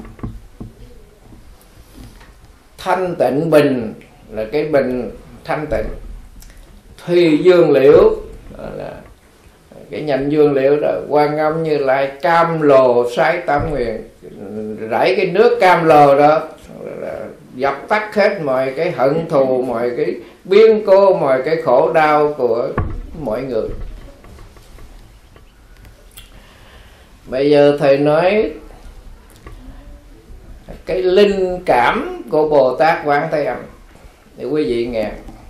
Thanh tịnh bình là cái bình thanh tịnh. Thùy dương liễu là cái nhành dương liễu đó. Quan âm Như Lai cam lồ sái tâm nguyện, rải cái nước cam lồ đó là dập tắt hết mọi cái hận thù, mọi cái biến cố, mọi cái khổ đau của mọi người. Bây giờ thầy nói cái linh cảm của Bồ Tát Quán Thế Âm để quý vị nghe.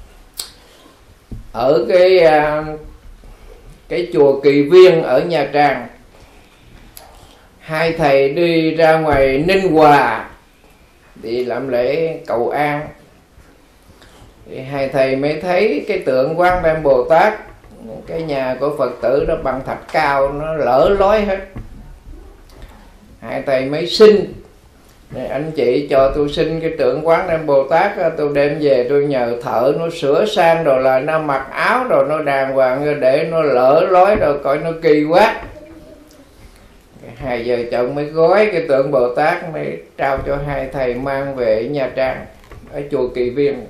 Ở cái cái chùa Kỳ Viên ở Nha Trang, hai thầy đi ra ngoài Ninh Hòa đi làm lễ cầu an, thì hai thầy mới thấy cái tượng Quán Thế Âm Bồ Tát, cái nhà của Phật tử đó bằng thạch cao, nó lở lối hết. Hai thầy mới xin: anh chị cho tôi xin cái tượng Quán Thế Âm Bồ Tát, tôi đem về tôi nhờ thợ nó sửa sang rồi là nó mặc áo rồi nó đàng hoàng, để nó lỡ lối rồi coi nó kỳ quá. hai vợ chồng mới gói cái tượng Bồ Tát, mới trao cho hai thầy mang về Nha Trang ở chùa Kỳ Viên,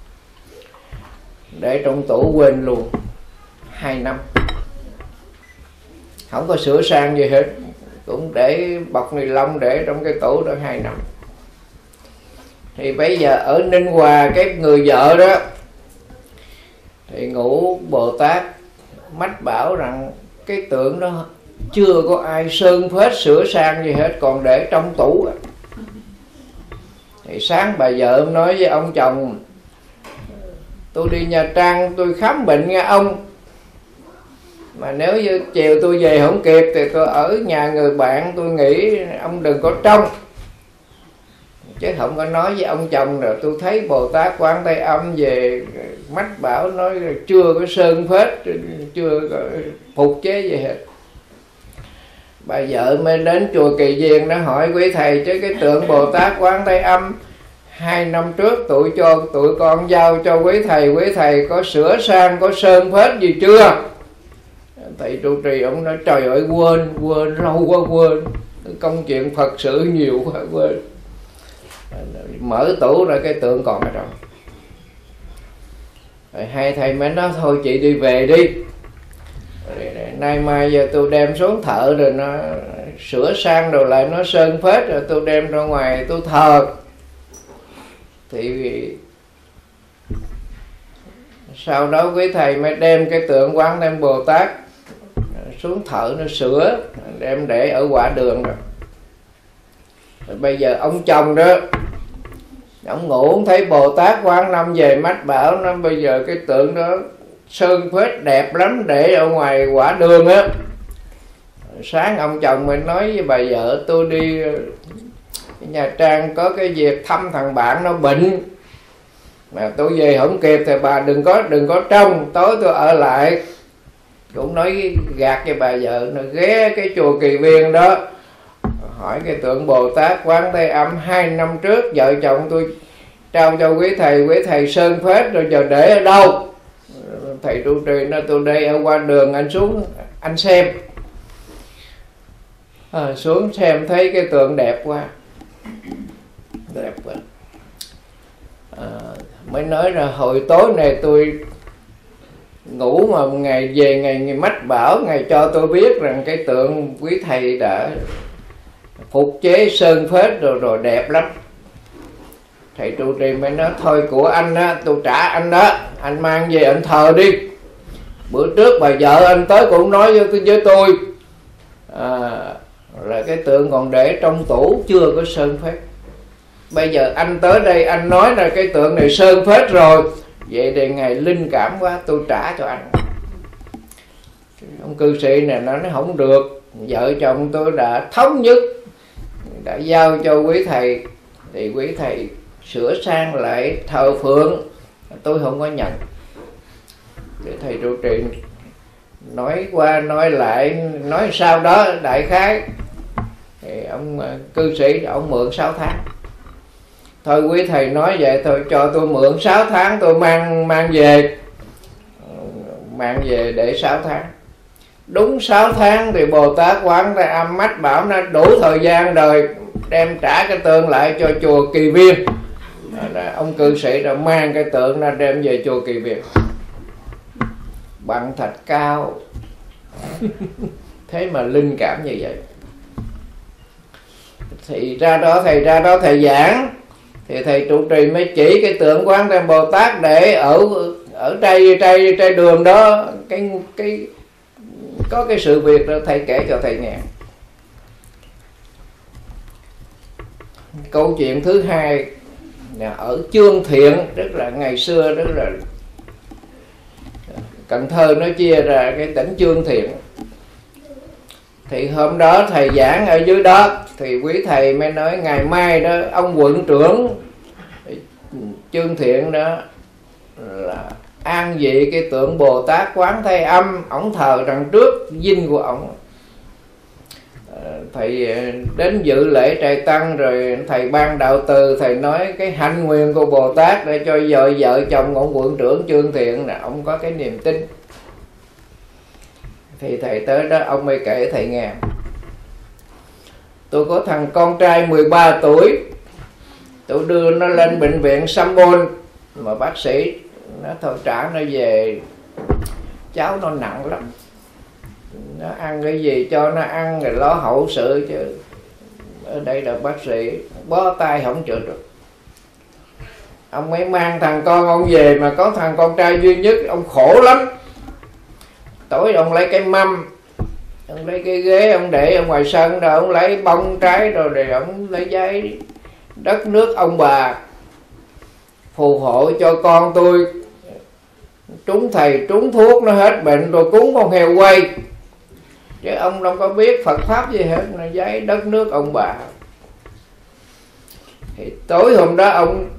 để trong tủ quên luôn hai năm, không có sửa sang gì hết, cũng để bọc ni lông để trong cái tủ đó hai năm. Thì bây giờ ở Ninh Hòa, cái người vợ đó thì ngủ Bồ Tát mách bảo rằng cái tượng đó chưa có ai sơn phết sửa sang gì hết, còn để trong tủ. Thì sáng bà vợ nói với ông chồng: tôi đi Nha Trang tôi khám bệnh nghe ông, mà nếu như chiều tôi về không kịp thì tôi ở nhà người bạn tôi nghỉ, ông đừng có trông. Chứ không có nói với ông chồng rồi tôi thấy Bồ Tát Quán Thế Âm về mách bảo nói là chưa có sơn phết, chưa có phục chế gì hết. Bà vợ mới đến chùa Kỳ Viên nó hỏi quý thầy chứ cái tượng Bồ Tát Quán Thế Âm hai năm trước tụi cho tụi con giao cho quý thầy, quý thầy có sửa sang, có sơn phết gì chưa? Thầy trụ trì ông nói trời ơi quên, quên lâu quá quên, công chuyện Phật sự nhiều quá quên. Mở tủ ra cái tượng còn ở trong. Rồi hai thầy mới nói thôi chị đi về đi, nay mai giờ tôi đem xuống thợ rồi nó sửa sang rồi lại nó sơn phết, rồi tôi đem ra ngoài tôi thờ. Thì sau đó quý thầy mới đem cái tượng Quán Thế Bồ Tát xuống thợ nó sửa, đem để ở quả đường rồi. Rồi bây giờ ông chồng đó, ông ngủ thấy Bồ Tát Quán Năm về mách bảo nó bây giờ cái tượng đó sơn phết đẹp lắm, để ở ngoài quả đường á. Sáng ông chồng mới nói với bà vợ tôi đi Nha Trang có cái việc thăm thằng bạn nó bệnh, mà tôi về không kịp thì bà đừng có đừng có trông, tối tôi ở lại. Cũng nói gạt cho bà vợ, nó ghé cái chùa Kỳ Viên đó hỏi cái tượng Bồ Tát Quán Thế Âm hai năm trước vợ chồng tôi trao cho quý thầy, quý thầy sơn phết rồi giờ để ở đâu? Thầy trụ trì nói tôi đây ở qua đường, anh xuống anh xem. À, xuống xem thấy cái tượng đẹp quá, đẹp quá. À, mới nói là hồi tối này tôi ngủ mà ngày về ngày, ngày mách bảo ngày cho tôi biết rằng cái tượng quý thầy đã phục chế sơn phết rồi rồi đẹp lắm. Thầy trụ trì mới nói thôi của anh á tôi trả anh đó, anh mang về anh thờ đi. Bữa trước bà vợ anh tới cũng nói với, với tôi à, là cái tượng còn để trong tủ chưa có sơn phết. Bây giờ anh tới đây anh nói là cái tượng này sơn phết rồi, vậy thì ngày linh cảm quá tôi trả cho anh. Ông cư sĩ này nó nói không được, vợ chồng tôi đã thống nhất, đã giao cho quý thầy thì quý thầy sửa sang lại thờ phượng, tôi không có nhận. Để thầy trụ trì nói qua nói lại, nói sau đó đại khái thì ông cư sĩ ông mượn sáu tháng. Thôi quý thầy nói vậy thôi cho tôi mượn sáu tháng, tôi mang mang về mang về để sáu tháng. Đúng sáu tháng thì Bồ Tát Quán Thế Âm mách bảo nó đủ thời gian rồi, đem trả cái tượng lại cho chùa Kỳ Viên. Ông cư sĩ đã mang cái tượng ra đem về chùa Kỳ Viên, bằng thạch cao. Thế mà linh cảm như vậy. Thì ra đó thầy ra đó thầy giảng, thì thầy trụ trì mới chỉ cái tượng Quán Thế Bồ Tát để ở ở trai trai trai đường đó, cái cái có cái sự việc đó thầy kể cho thầy nghe. Câu chuyện thứ hai là ở Chương Thiện, tức là ngày xưa tức là Cần Thơ nó chia ra cái tỉnh Chương Thiện. Thì hôm đó thầy giảng ở dưới đó thì quý thầy mới nói ngày mai đó ông quận trưởng Chương Thiện đó là an vị cái tượng Bồ Tát Quán Thế Âm, ổng thờ đằng trước dinh của ổng. Thầy đến dự lễ trai tăng rồi thầy ban đạo từ, thầy nói cái hạnh nguyện của Bồ Tát để cho vợ vợ chồng ông quận trưởng Chương Thiện là ông có cái niềm tin. Thì thầy tới đó ông mới kể thầy nghe. Tôi có thằng con trai mười ba tuổi, tôi đưa nó lên bệnh viện Sambon, mà bác sĩ nó thôi trả nó về, cháu nó nặng lắm, nó ăn cái gì cho nó ăn rồi lo hậu sự, chứ ở đây là bác sĩ bó tay không chữa được. Ông mới mang thằng con ông về, mà có thằng con trai duy nhất, ông khổ lắm. Tối ông lấy cái mâm, ông lấy cái ghế, ông để ở ngoài sân, rồi ông lấy bông trái, rồi để ông lấy giấy đất nước ông bà phù hộ cho con tôi trúng thầy trúng thuốc, nó hết bệnh, rồi cúng con heo quay. Chứ ông đâu có biết Phật pháp gì hết, là giấy đất nước ông bà. Thì tối hôm đó ông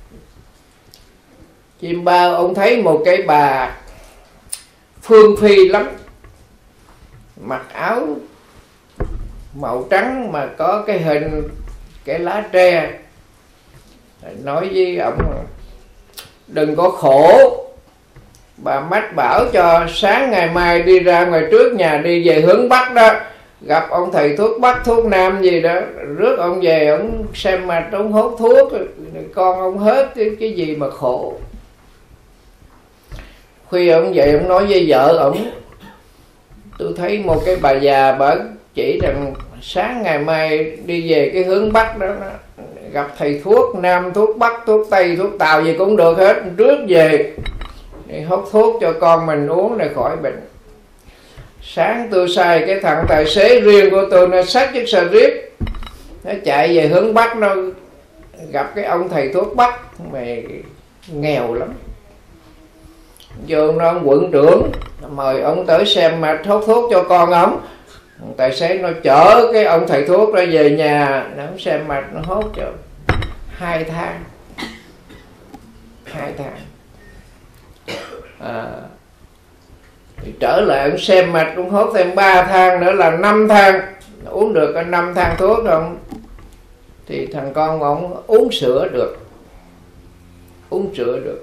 chim bao, ông thấy một cái bà phương phi lắm, mặc áo màu trắng mà có cái hình cái lá tre, nói với ông đừng có khổ, bà mách bảo cho sáng ngày mai đi ra ngoài trước nhà, đi về hướng Bắc đó, gặp ông thầy thuốc Bắc thuốc Nam gì đó, rước ông về, ông xem mạch, ông hốt thuốc, con ông hết cái, cái gì mà khổ. Khuya ông về, ông nói với vợ ông, tôi thấy một cái bà già, bà chỉ rằng sáng ngày mai đi về cái hướng Bắc đó, gặp thầy thuốc Nam, thuốc Bắc, thuốc Tây, thuốc Tàu gì cũng được hết, rước về để hốt thuốc cho con mình uống để khỏi bệnh. Sáng tôi sai cái thằng tài xế riêng của tôi, nó xách chiếc xe Jeep, nó chạy về hướng Bắc, nó gặp cái ông thầy thuốc Bắc mà nghèo lắm. Vô nó ông quận trưởng mời ông tới xem mạch hốt thuốc cho con ông. Tài xế nó chở cái ông thầy thuốc ra về nhà, nó xem mạch, nó hốt cho hai tháng hai tháng à, thì trở lại ông xem mạch, ông hốt thêm ba tháng nữa là năm tháng, uống được cái năm tháng thuốc không thì thằng con ông uống sữa được, uống sữa được.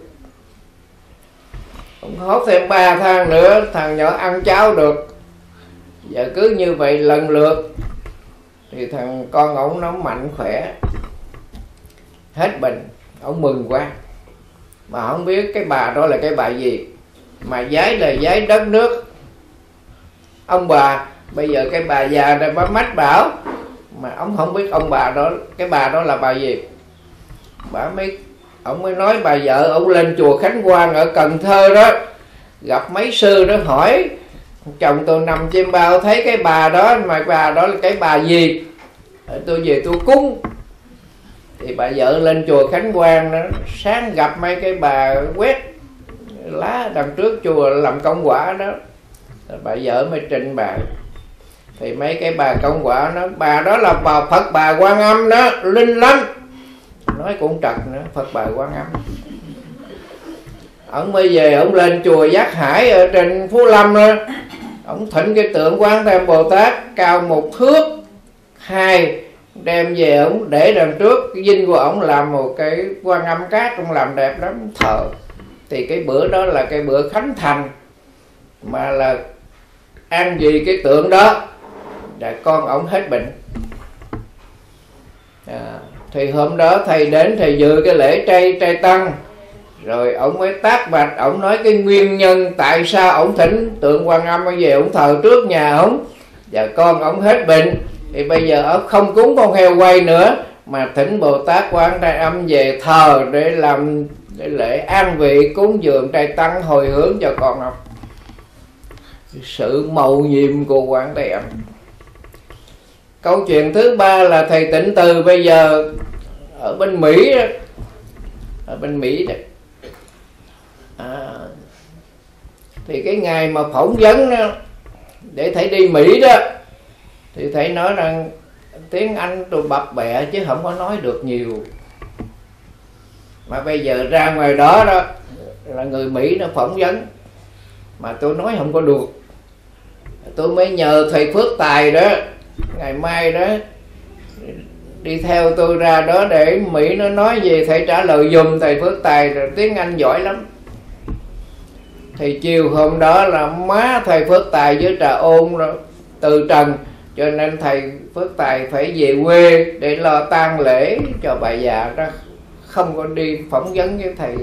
Ông hốt thêm ba tháng nữa, thằng nhỏ ăn cháo được. Và cứ như vậy lần lượt thì thằng con ổng nó mạnh khỏe, hết bệnh. Ông mừng quá, mà không biết cái bà đó là cái bà gì, mà giấy là giấy đất nước ông bà. Bây giờ cái bà già này bà mách bảo, mà ông không biết ông bà đó, cái bà đó là bà gì. Bà mới, ông mới nói bà vợ ông lên chùa Khánh Quang ở Cần Thơ đó, gặp mấy sư đó hỏi chồng tôi nằm chim bao, thấy cái bà đó, mà bà đó là cái bà gì, tôi về tôi cúng. Thì bà vợ lên chùa Khánh Quang đó, sáng gặp mấy cái bà quét lá đằng trước chùa làm công quả đó, bà vợ mới trình bày. Thì mấy cái bà công quả nó, bà đó là bà Phật bà Quan Âm đó, linh lắm, nói cũng trật nữa, Phật bà Quan Âm. Ông mới về, ông lên chùa Giác Hải ở trên Phú Lâm đó, ông thỉnh cái tượng Quán Thế Âm Bồ Tát cao một thước hai, đem về ông để đằng trước cái dinh của ông, làm một cái Quan Âm cát, ông làm đẹp lắm, thờ. Thì cái bữa đó là cái bữa khánh thành, mà là ăn gì cái tượng đó là con ông hết bệnh. À, thì hôm đó thầy đến, thầy dự cái lễ trai trai tăng, rồi ông mới tác bạch, ông nói cái nguyên nhân tại sao ông thỉnh tượng Quan Âm về ông thờ trước nhà ông, và con ông hết bệnh. Thì bây giờ ông không cúng con heo quay nữa, mà thỉnh Bồ Tát Quan Thế Âm về thờ để làm để lễ an vị cúng dường trai tăng, hồi hướng cho con ông. Sự mầu nhiệm của Quan Thế Âm. Câu chuyện thứ ba là thầy Tịnh Từ bây giờ ở bên Mỹ đó, ở bên Mỹ đó. À, thì cái ngày mà phỏng vấn đó, để thầy đi Mỹ đó, thì thầy nói rằng tiếng Anh tôi bập bẹ chứ không có nói được nhiều. Mà bây giờ ra ngoài đó đó là người Mỹ nó phỏng vấn, mà tôi nói không có được. Tôi mới nhờ thầy Phước Tài đó, ngày mai đó đi theo tôi ra đó để Mỹ nó nói gì thầy trả lời dùm. Thầy Phước Tài rồi tiếng Anh giỏi lắm. Thì chiều hôm đó là má thầy Phước Tài với Trà Ôn rồi từ trần Cho nên thầy Phước Tài phải về quê để lo tang lễ cho bà già đó, không có đi phỏng vấn với thầy.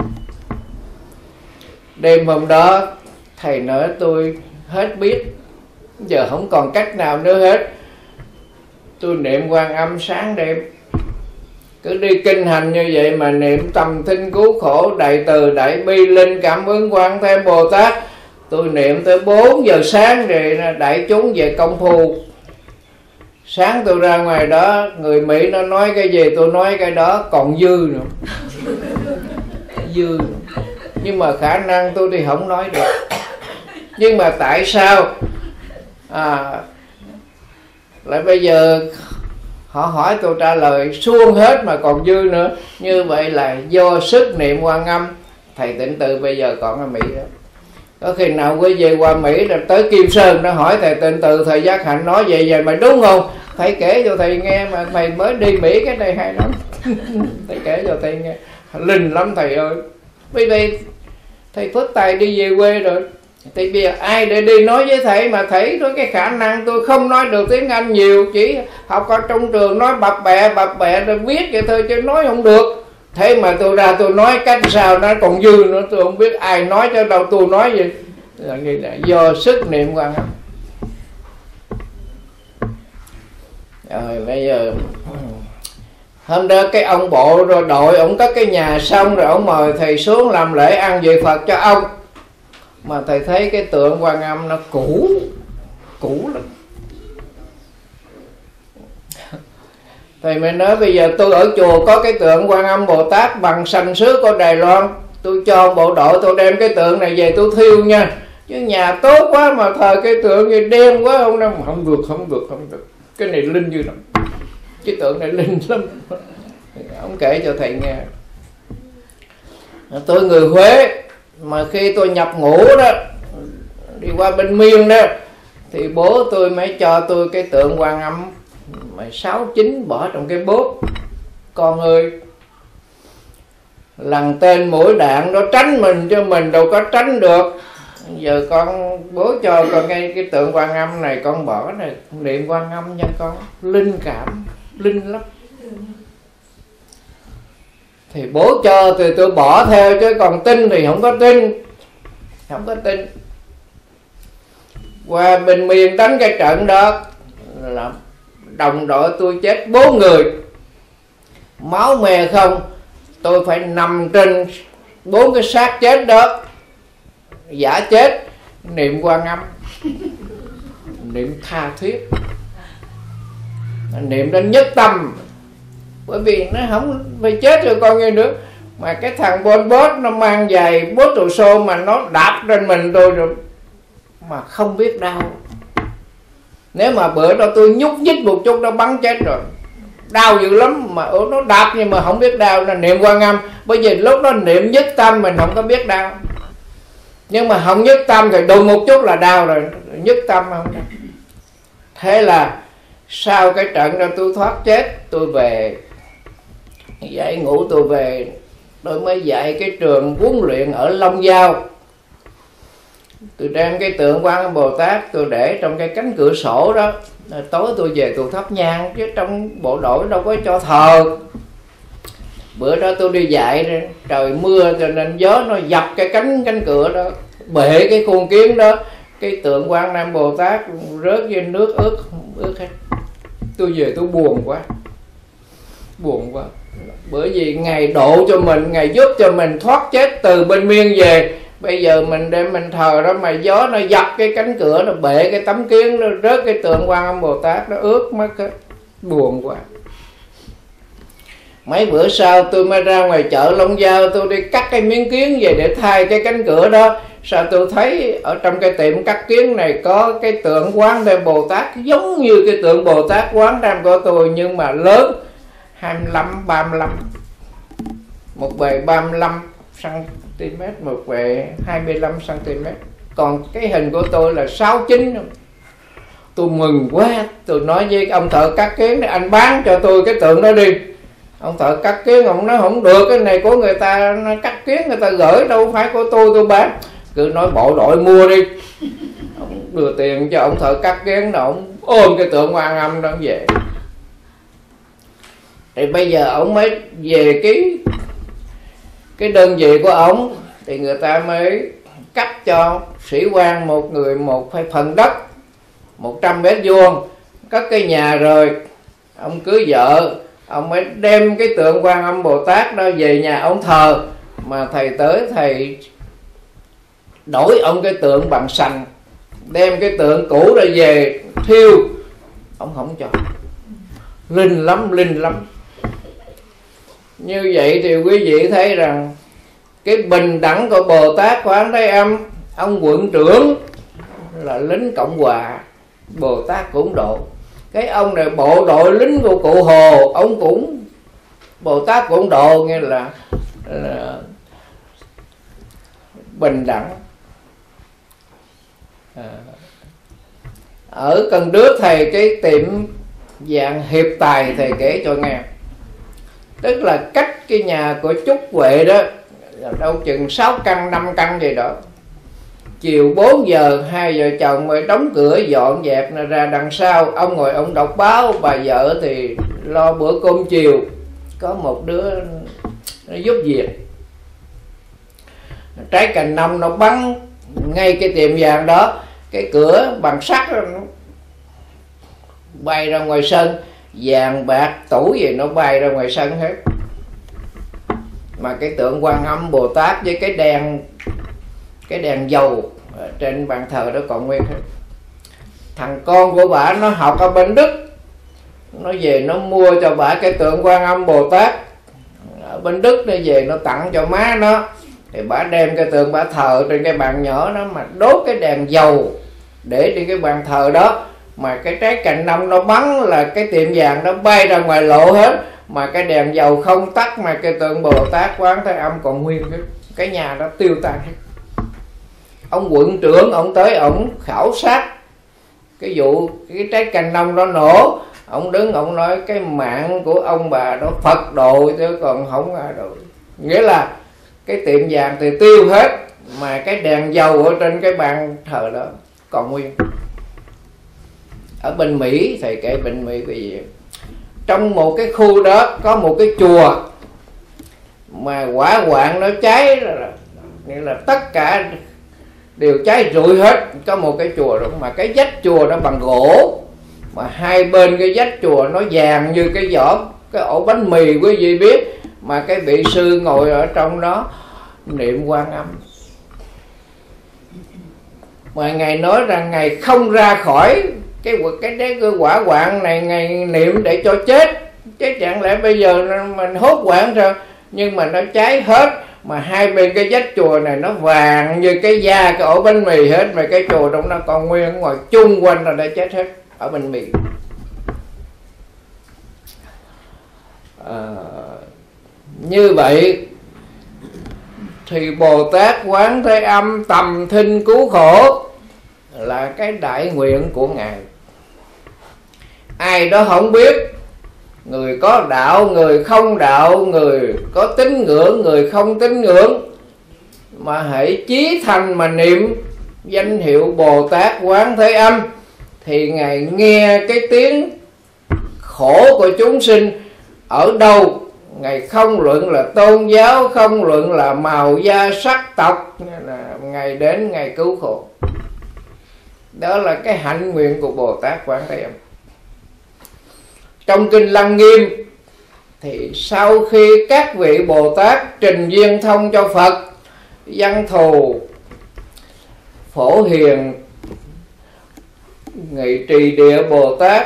Đêm hôm đó thầy nói tôi hết biết, giờ không còn cách nào nữa hết. Tôi niệm Quan Âm sáng đêm, cứ đi kinh hành như vậy mà niệm tầm thinh cứu khổ, đại từ đại bi, linh cảm ứng Quan Thế Bồ Tát. Tôi niệm tới bốn giờ sáng rồi đại chúng về công phu. Sáng tôi ra ngoài đó, người Mỹ nó nói cái gì tôi nói cái đó, còn dư nữa. Dư nữa. Nhưng mà khả năng tôi thì không nói được. Nhưng mà tại sao à, lại bây giờ họ hỏi tôi trả lời suông hết mà còn dư nữa? Như vậy là do sức niệm Quan Âm. Thầy Tịnh Từ bây giờ còn ở Mỹ đó. Có khi nào quay về qua Mỹ rồi tới Kim Sơn nó hỏi thầy Tịnh Từ thời Giác Hạnh nói vậy vậy mày đúng không? Thầy kể cho thầy nghe mà mày mới đi Mỹ cái này hay lắm. Thầy kể cho thầy nghe linh lắm thầy ơi. Bây giờ thầy Phước Tài đi về quê rồi, thì bây giờ ai để đi nói với thầy? Mà thầy nói cái khả năng tôi không nói được tiếng Anh nhiều, chỉ học ở trong trường nói bập bẹ bập bẹ rồi viết vậy thôi chứ nói không được. Thế mà tôi ra tôi nói cách sao nó còn dư nữa, tôi không biết ai nói cho đâu, tôi nói gì là như là do sức niệm Quan Âm. Rồi bây giờ hôm đó cái ông bộ rồi đội ông có cái nhà xong rồi ông mời thầy xuống làm lễ ăn về Phật cho ông. Mà thầy thấy cái tượng Quan Âm nó cũ, cũ lắm. Thầy mới nói bây giờ tôi ở chùa có cái tượng Quan Âm Bồ Tát bằng sành sứ của Đài Loan, tôi cho bộ đội tôi đem cái tượng này về tôi thiêu nha. Chứ nhà tốt quá mà thờ cái tượng gì đen quá không đâu. Không được, không được, không được. Cái này linh dữ lắm. Cái tượng này linh lắm. Ông kể cho thầy nghe. Tôi người Huế, mà khi tôi nhập ngũ đó, đi qua bên Miên đó, thì bố tôi mới cho tôi cái tượng Quan Âm mà sáu chín bỏ trong cái bóp. Con ơi, lần tên mũi đạn nó tránh mình cho mình đâu có tránh được. Giờ con bố cho con ngay cái tượng Quan Âm này, con bỏ này, niệm Quan Âm nha con, linh cảm, linh lắm. Thì bố cho thì tôi bỏ theo, chứ còn tin thì không có tin, không có tin. Qua bên Miên đánh cái trận đó là đồng đội tôi chết bốn người, máu me không. Tôi phải nằm trên bốn cái xác chết đó, giả chết, niệm Quan Âm, niệm tha thiết, niệm đến nhất tâm. Bởi vì nó không phải chết rồi con nghe nữa. Mà cái thằng Pol Pot nó mang giày bốt đồ xô mà nó đạp trên mình tôi rồi mà không biết đau. Nếu mà bữa đó tôi nhúc nhích một chút nó bắn chết rồi, đau dữ lắm. Mà nó đạp nhưng mà không biết đau, là niệm Quan Âm. Bởi vì lúc đó niệm nhất tâm mình không có biết đau. Nhưng mà không nhất tâm thì đùng một chút là đau rồi, nhất tâm không đau. Thế là sau cái trận đó tôi thoát chết, tôi về dạy ngủ, tôi về tôi mới dạy cái trường huấn luyện ở Long Giao. Tôi đem cái tượng Quan Âm Bồ Tát tôi để trong cái cánh cửa sổ đó. Tối tôi về tôi thắp nhang, chứ trong bộ đội đâu có cho thờ. Bữa đó tôi đi dạy, trời mưa cho nên gió nó dập cái cánh cánh cửa đó, bể cái khuôn kiến đó. Cái tượng Quan Âm Bồ Tát rớt vô nước ướt, ướt hết. Tôi về tôi buồn quá, buồn quá. Bởi vì Ngài độ cho mình, Ngài giúp cho mình thoát chết từ bên Miên về. Bây giờ mình đem mình thờ đó mà gió nó dập cái cánh cửa, nó bể cái tấm kiến, nó rớt cái tượng Quan Âm Bồ Tát, nó ướt mất hết. Buồn quá. Mấy bữa sau tôi mới ra ngoài chợ Long Giao, tôi đi cắt cái miếng kiến về để thay cái cánh cửa đó. Sao tôi thấy ở trong cái tiệm cắt kiến này có cái tượng Quán Thế Bồ Tát giống như cái tượng Bồ Tát Quán Đam của tôi, nhưng mà lớn, hai mươi lăm ba mươi lăm, một bề ba mươi lăm xăng ti mét, một bề hai mươi lăm xăng ti mét. Còn cái hình của tôi là sáu chín. Tôi mừng quá, tôi nói với ông thợ cắt kiến này, anh bán cho tôi cái tượng đó đi. Ông thợ cắt kiến ông nói không được, cái này của người ta cắt kiến người ta gửi, đâu phải của tôi tôi bán. Cứ nói bộ đội mua đi. Ông đưa tiền cho ông thợ cắt kiến, ông ôm cái tượng Quan Âm đó về. Thì bây giờ ông mới về cái cái đơn vị của ông, thì người ta mới cấp cho sĩ quan một người một phần đất một trăm mét vuông cất cái nhà. Rồi ông cưới vợ, ông mới đem cái tượng Quan Âm Bồ Tát đó về nhà ông thờ. Mà thầy tới thầy đổi ông cái tượng bằng sành, đem cái tượng cũ ra về thiêu, ông không cho. Linh lắm, linh lắm. Như vậy thì quý vị thấy rằng cái bình đẳng của Bồ Tát Quán Thế Âm, ông quận trưởng là lính Cộng Hòa, Bồ Tát cũng độ. Cái ông này bộ đội lính của cụ Hồ, ông cũng Bồ Tát cũng độ, nghĩa là, là bình đẳng. À, ở Cần Đước thầy cái tiệm vàng Hiệp Tài thầy kể cho nghe, tức là cách cái nhà của Trúc Huệ đó đâu chừng sáu căn năm căn gì đó. Chiều bốn giờ hai vợ chồng mới đóng cửa dọn dẹp ra đằng sau, ông ngồi ông đọc báo, bà vợ thì lo bữa cơm chiều. Có một đứa nó giúp việc, trái cành nông nó bắn ngay cái tiệm vàng đó, cái cửa bằng sắt nó bay ra ngoài sân, vàng bạc tủ gì nó bay ra ngoài sân hết. Mà cái tượng Quan Âm Bồ Tát với cái đèn cái đèn dầu trên bàn thờ đó còn nguyên hết. Thằng con của bà nó học ở bên Đức, nó về nó mua cho bà cái tượng Quan Âm Bồ Tát ở bên Đức, nó về nó tặng cho má nó. Thì bà đem cái tượng bà thờ trên cái bàn nhỏ đó, mà đốt cái đèn dầu để trên cái bàn thờ đó. Mà cái trái cành nông nó bắn là cái tiệm vàng nó bay ra ngoài lộ hết. Mà cái đèn dầu không tắt, mà cái tượng Bồ Tát Quán Thế Âm còn nguyên hết. Cái nhà đó tiêu tan hết. Ông quận trưởng ông tới ông khảo sát cái vụ cái trái cành nông đó nổ. Ông đứng ông nói cái mạng của ông bà đó Phật độ chứ còn không ai độ. Nghĩa là cái tiệm vàng thì tiêu hết, mà cái đèn dầu ở trên cái bàn thờ đó còn nguyên. Ở bên Mỹ thầy kể bên Mỹ cái gì, trong một cái khu đó có một cái chùa mà hỏa hoạn nó cháy, nghĩa là tất cả đều cháy rụi hết. Có một cái chùa đó mà cái vách chùa đó bằng gỗ, mà hai bên cái vách chùa nó vàng như cái vỏ cái ổ bánh mì quý vị biết. Mà cái vị sư ngồi ở trong đó niệm Quan Âm, mà ngài nói rằng ngài không ra khỏi cái cái cái, cái hỏa hoạn này, ngài niệm để cho chết. Chứ chẳng lẽ bây giờ mình hốt hoạn sao? Nhưng mà nó cháy hết, mà hai bên cái vách chùa này nó vàng như cái da cái ổ bánh mì hết. Mà cái chùa trong nó còn nguyên, ngoài chung quanh là đã chết hết ở bên Mỹ. À, như vậy thì Bồ Tát Quán Thế Âm tầm thinh cứu khổ là cái đại nguyện của ngài. Ai đó không biết, người có đạo, người không đạo, người có tín ngưỡng, người không tín ngưỡng, mà hãy chí thành mà niệm danh hiệu Bồ Tát Quán Thế Âm, thì ngài nghe cái tiếng khổ của chúng sinh ở đâu. Ngài không luận là tôn giáo, không luận là màu da sắc tộc, ngài đến ngài cứu khổ. Đó là cái hạnh nguyện của Bồ Tát Quán Thế Âm. Trong kinh Lăng Nghiêm thì sau khi các vị Bồ Tát trình viên thông cho Phật, Văn Thù, Phổ Hiền, Nghị Trì Địa Bồ Tát,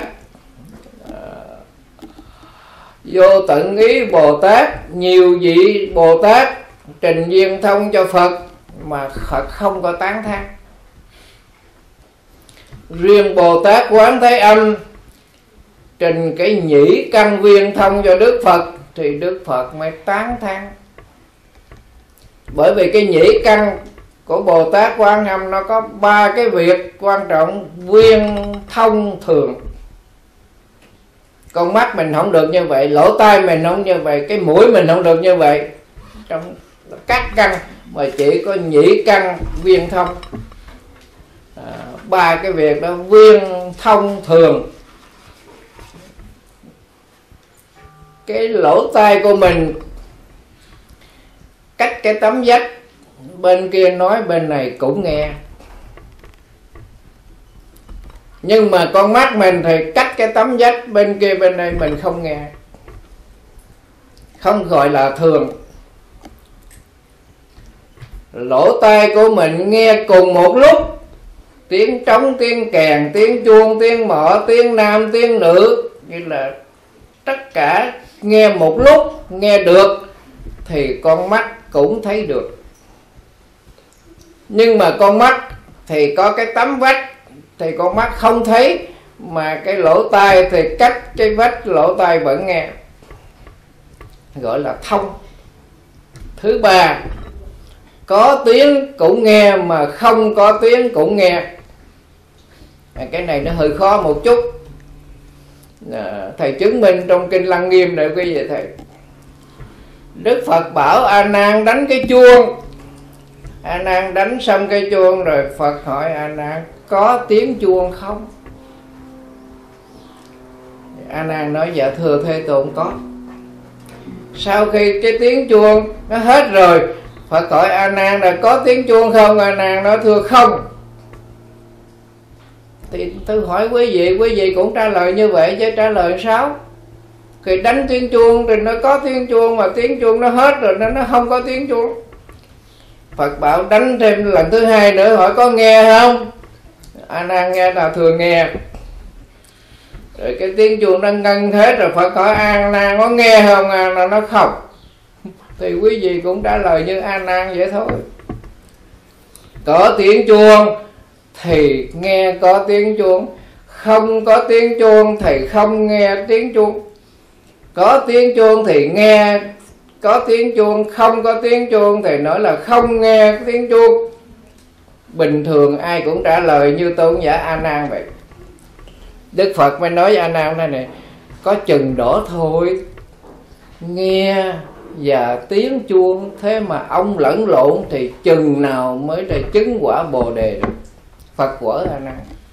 Vô Tận Ý Bồ Tát, nhiều vị Bồ Tát trình viên thông cho Phật mà Phật không có tán thán. Riêng Bồ Tát Quán Thế Âm trình cái nhĩ căn viên thông cho Đức Phật thì Đức Phật mới tán thán. Bởi vì cái nhĩ căn của Bồ Tát Quán Âm nó có ba cái việc quan trọng viên thông thường. Con mắt mình không được như vậy, lỗ tai mình không như vậy, cái mũi mình không được như vậy. Trong các căn mà chỉ có nhĩ căn viên thông. À, ba cái việc đó viên thông thường. Cái lỗ tai của mình cách cái tấm vách, bên kia nói bên này cũng nghe. Nhưng mà con mắt mình thì cách cái tấm vách, bên kia bên đây mình không nghe. Không gọi là thường. Lỗ tai của mình nghe cùng một lúc tiếng trống, tiếng kèn, tiếng chuông, tiếng mõ, tiếng nam, tiếng nữ, như là tất cả nghe một lúc, nghe được thì con mắt cũng thấy được. Nhưng mà con mắt thì có cái tấm vách thì con mắt không thấy, mà cái lỗ tai thì cách cái vách lỗ tai vẫn nghe, gọi là thông. Thứ ba, có tiếng cũng nghe mà không có tiếng cũng nghe. Cái này nó hơi khó một chút. Thầy chứng minh trong kinh Lăng Nghiêm để quý vị thầy. Đức Phật bảo A Nan đánh cái chuông. A Nan đánh xong cái chuông rồi Phật hỏi A Nan có tiếng chuông không? A Nan nói dạ thưa Thế Tôn có. Sau khi cái tiếng chuông nó hết rồi, Phật hỏi A Nan là có tiếng chuông không? A Nan nói thưa không. Thì tôi hỏi quý vị, quý vị cũng trả lời như vậy chứ trả lời sao? Khi đánh tiếng chuông thì nó có tiếng chuông, mà tiếng chuông nó hết rồi nó nó không có tiếng chuông. Phật bảo đánh thêm lần thứ hai nữa, hỏi có nghe không? A Nan nghe là thường nghe. Rồi cái tiếng chuông nó ngân hết rồi, Phật hỏi A Nan có nghe không? A Nan nó không. Thì quý vị cũng trả lời như A Nan vậy thôi. Có tiếng chuông thì nghe có tiếng chuông, không có tiếng chuông thì không nghe tiếng chuông. Có tiếng chuông thì nghe có tiếng chuông, không có tiếng chuông thì nói là không nghe tiếng chuông. Bình thường ai cũng trả lời như Tôn giả A Nan vậy. Đức Phật mới nói với A Nan này này, có chừng đó thôi, nghe và tiếng chuông thế mà ông lẫn lộn thì chừng nào mới là chứng quả Bồ Đề được. Phật quở A Nan.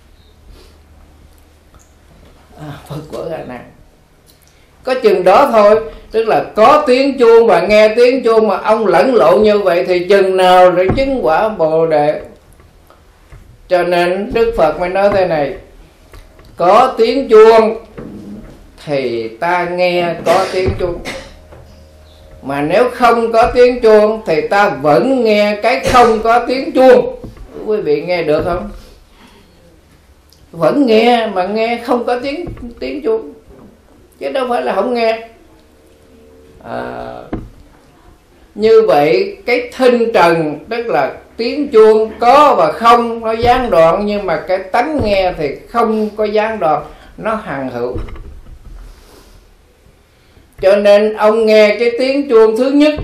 À, Phật quở A Nan. Có chừng đó thôi, tức là có tiếng chuông và nghe tiếng chuông mà ông lẫn lộn như vậy thì chừng nào để chứng quả Bồ Đề. Cho nên Đức Phật mới nói thế này, có tiếng chuông thì ta nghe có tiếng chuông, mà nếu không có tiếng chuông thì ta vẫn nghe cái không có tiếng chuông. Quý vị nghe được không? Vẫn nghe mà nghe không có tiếng tiếng chuông, chứ đâu phải là không nghe. À, như vậy cái thinh trần, tức là tiếng chuông có và không nó gián đoạn, nhưng mà cái tánh nghe thì không có gián đoạn, nó hằng hữu. Cho nên ông nghe cái tiếng chuông thứ nhất,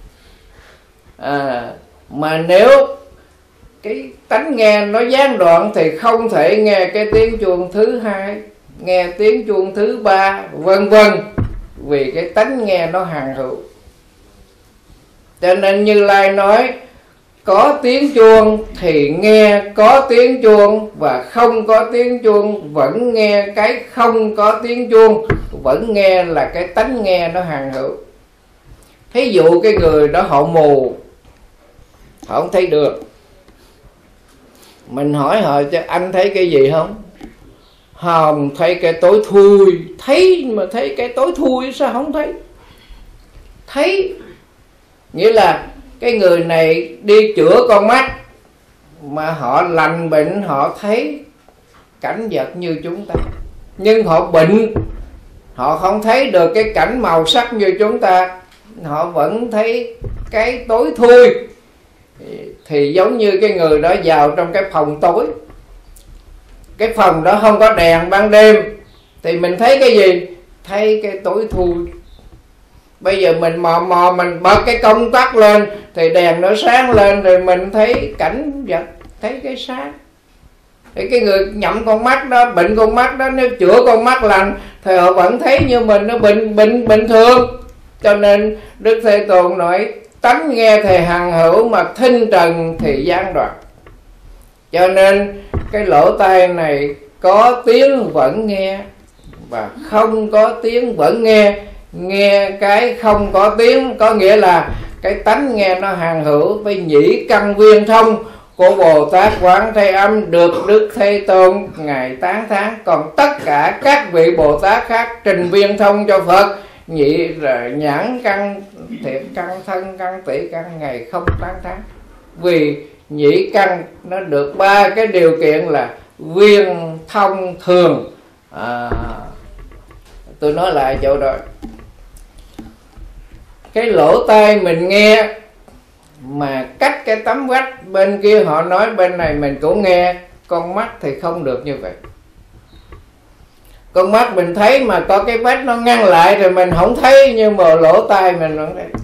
à, mà nếu cái tánh nghe nó gián đoạn thì không thể nghe cái tiếng chuông thứ hai, nghe tiếng chuông thứ ba, vân vân, vì cái tánh nghe nó hằng hữu. Cho nên Như Lai nói có tiếng chuông thì nghe có tiếng chuông, và không có tiếng chuông vẫn nghe cái không có tiếng chuông, vẫn nghe là cái tánh nghe nó hằng hữu. Thí dụ cái người đó họ mù, họ không thấy được, mình hỏi họ cho anh thấy cái gì không? Không, thấy cái tối thui. Thấy mà thấy cái tối thui sao không thấy? Thấy nghĩa là cái người này đi chữa con mắt, mà họ lành bệnh, họ thấy cảnh vật như chúng ta, nhưng họ bệnh, họ không thấy được cái cảnh màu sắc như chúng ta, họ vẫn thấy cái tối thui. Thì giống như cái người đó vào trong cái phòng tối, cái phòng đó không có đèn ban đêm, thì mình thấy cái gì? Thấy cái tối thui. Bây giờ mình mò mò mình bật cái công tắc lên thì đèn nó sáng lên, rồi mình thấy cảnh vật, thấy cái sáng. Thì cái người nhậm con mắt đó, bệnh con mắt đó, nếu chữa con mắt lành thì họ vẫn thấy như mình nó bệnh bệnh bình thường. Cho nên Đức Thế Tôn nói tánh nghe thì hằng hữu, mà thinh trần thì gián đoạn. Cho nên cái lỗ tai này có tiếng vẫn nghe, và không có tiếng vẫn nghe. Nghe cái không có tiếng có nghĩa là cái tánh nghe nó hàn hữu với nhĩ căn viên thông của Bồ Tát Quán Thế Âm được Đức Thế Tôn ngài tán thán. Còn tất cả các vị Bồ Tát khác trình viên thông cho Phật, nhị nhãn căn, thiệt căn, thân căn, tỷ căn, ngài không tán thán. Vì nhĩ căn nó được ba cái điều kiện là viên thông thường. à, Tôi nói lại chỗ đó. Cái lỗ tai mình nghe mà cách cái tấm vách bên kia họ nói bên này mình cũng nghe. Con mắt thì không được như vậy. Con mắt mình thấy mà có cái vách nó ngăn lại rồi mình không thấy, nhưng mà lỗ tai mình vẫn thấy.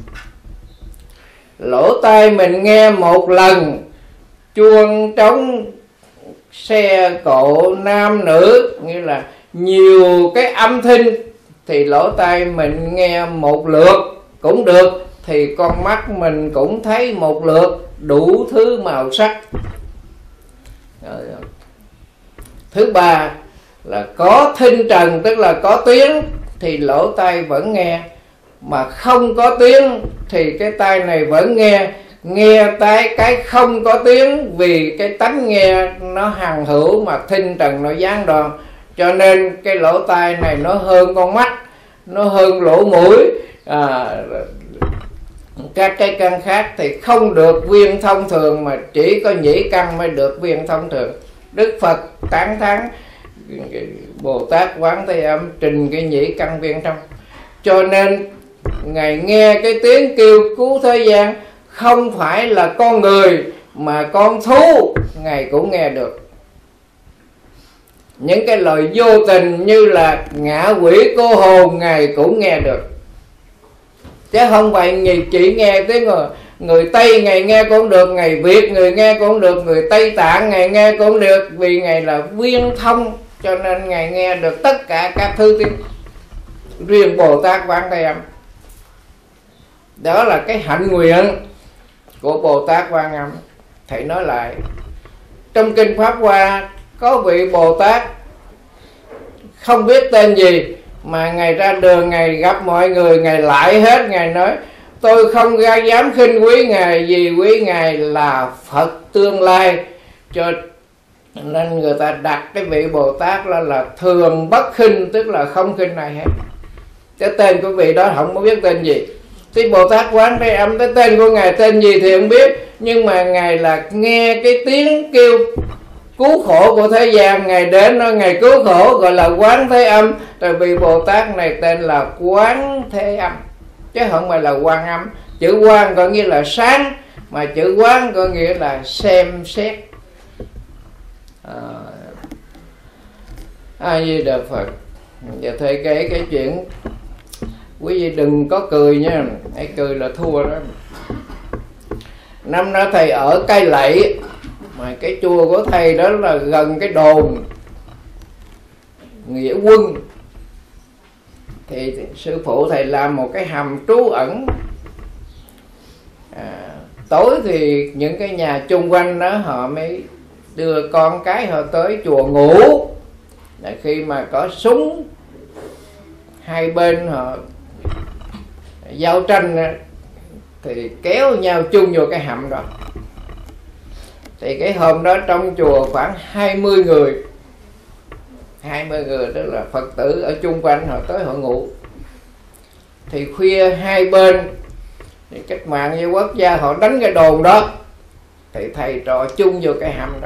Lỗ tai mình nghe một lần chuông trống xe cộ nam nữ, nghĩa là nhiều cái âm thanh, thì lỗ tai mình nghe một lượt cũng được, thì con mắt mình cũng thấy một lượt đủ thứ màu sắc. Thứ ba là có thinh trần, tức là có tiếng thì lỗ tai vẫn nghe, mà không có tiếng thì cái tai này vẫn nghe. Nghe tai cái không có tiếng vì cái tánh nghe nó hằng hữu mà thinh trần nó gián đoạn, cho nên cái lỗ tai này nó hơn con mắt, nó hơn lỗ mũi. à, Các cái căn khác thì không được viên thông thường, mà chỉ có nhĩ căn mới được viên thông thường. Đức Phật tán thán Bồ Tát Quán Thế Âm trình cái nhĩ căn viên thông, cho nên ngài nghe cái tiếng kêu cứu thế gian không phải là con người mà con thú ngài cũng nghe được. Những cái lời vô tình như là ngạ quỷ cô hồn ngài cũng nghe được, chứ không phải chỉ nghe tiếng người, người Tây ngài nghe cũng được, người Việt người nghe cũng được, người Tây Tạng ngài nghe cũng được, vì ngài là viên thông cho nên ngài nghe được tất cả các thứ tiếng. Riêng Bồ Tát Quán Thế Âm, đó là cái hạnh nguyện của Bồ Tát Quan Âm. Thầy nói lại, trong kinh Pháp Hoa có vị Bồ Tát không biết tên gì, mà ngài ra đường ngài gặp mọi người ngài lại hết, ngài nói tôi không ra dám khinh quý ngài, vì quý ngài là Phật tương lai, cho nên người ta đặt cái vị Bồ Tát là, là thường bất khinh, tức là không khinh ai hết. Cái tên của vị đó không có biết tên gì. Thì Bồ Tát Quán Thế Âm cái tên của ngài tên gì thì không biết, nhưng mà ngài là nghe cái tiếng kêu cứu khổ của thế gian, ngài đến nó ngài cứu khổ, gọi là Quán Thế Âm. Rồi vị Bồ Tát này tên là Quán Thế Âm, chứ không phải là Quan Âm. Chữ Quan có nghĩa là sáng, mà chữ Quán có nghĩa là xem xét. à, A Di Đà Phật. Giờ thầy kể cái chuyện, quý vị đừng có cười nha, hãy cười là thua đó. Năm đó thầy ở Cai Lậy, mà cái chùa của thầy đó là gần cái đồn Nghĩa Quân, thì sư phụ thầy làm một cái hầm trú ẩn. à, Tối thì những cái nhà chung quanh đó họ mới đưa con cái họ tới chùa ngủ. Là khi mà có súng hai bên họ giao tranh thì kéo nhau chung vô cái hầm đó. Thì cái hôm đó trong chùa khoảng hai mươi người, hai mươi người đó là Phật tử ở chung quanh họ tới họ ngủ. Thì khuya hai bên thì cách mạng với quốc gia họ đánh cái đồn đó, thì thầy trò chung vô cái hầm đó.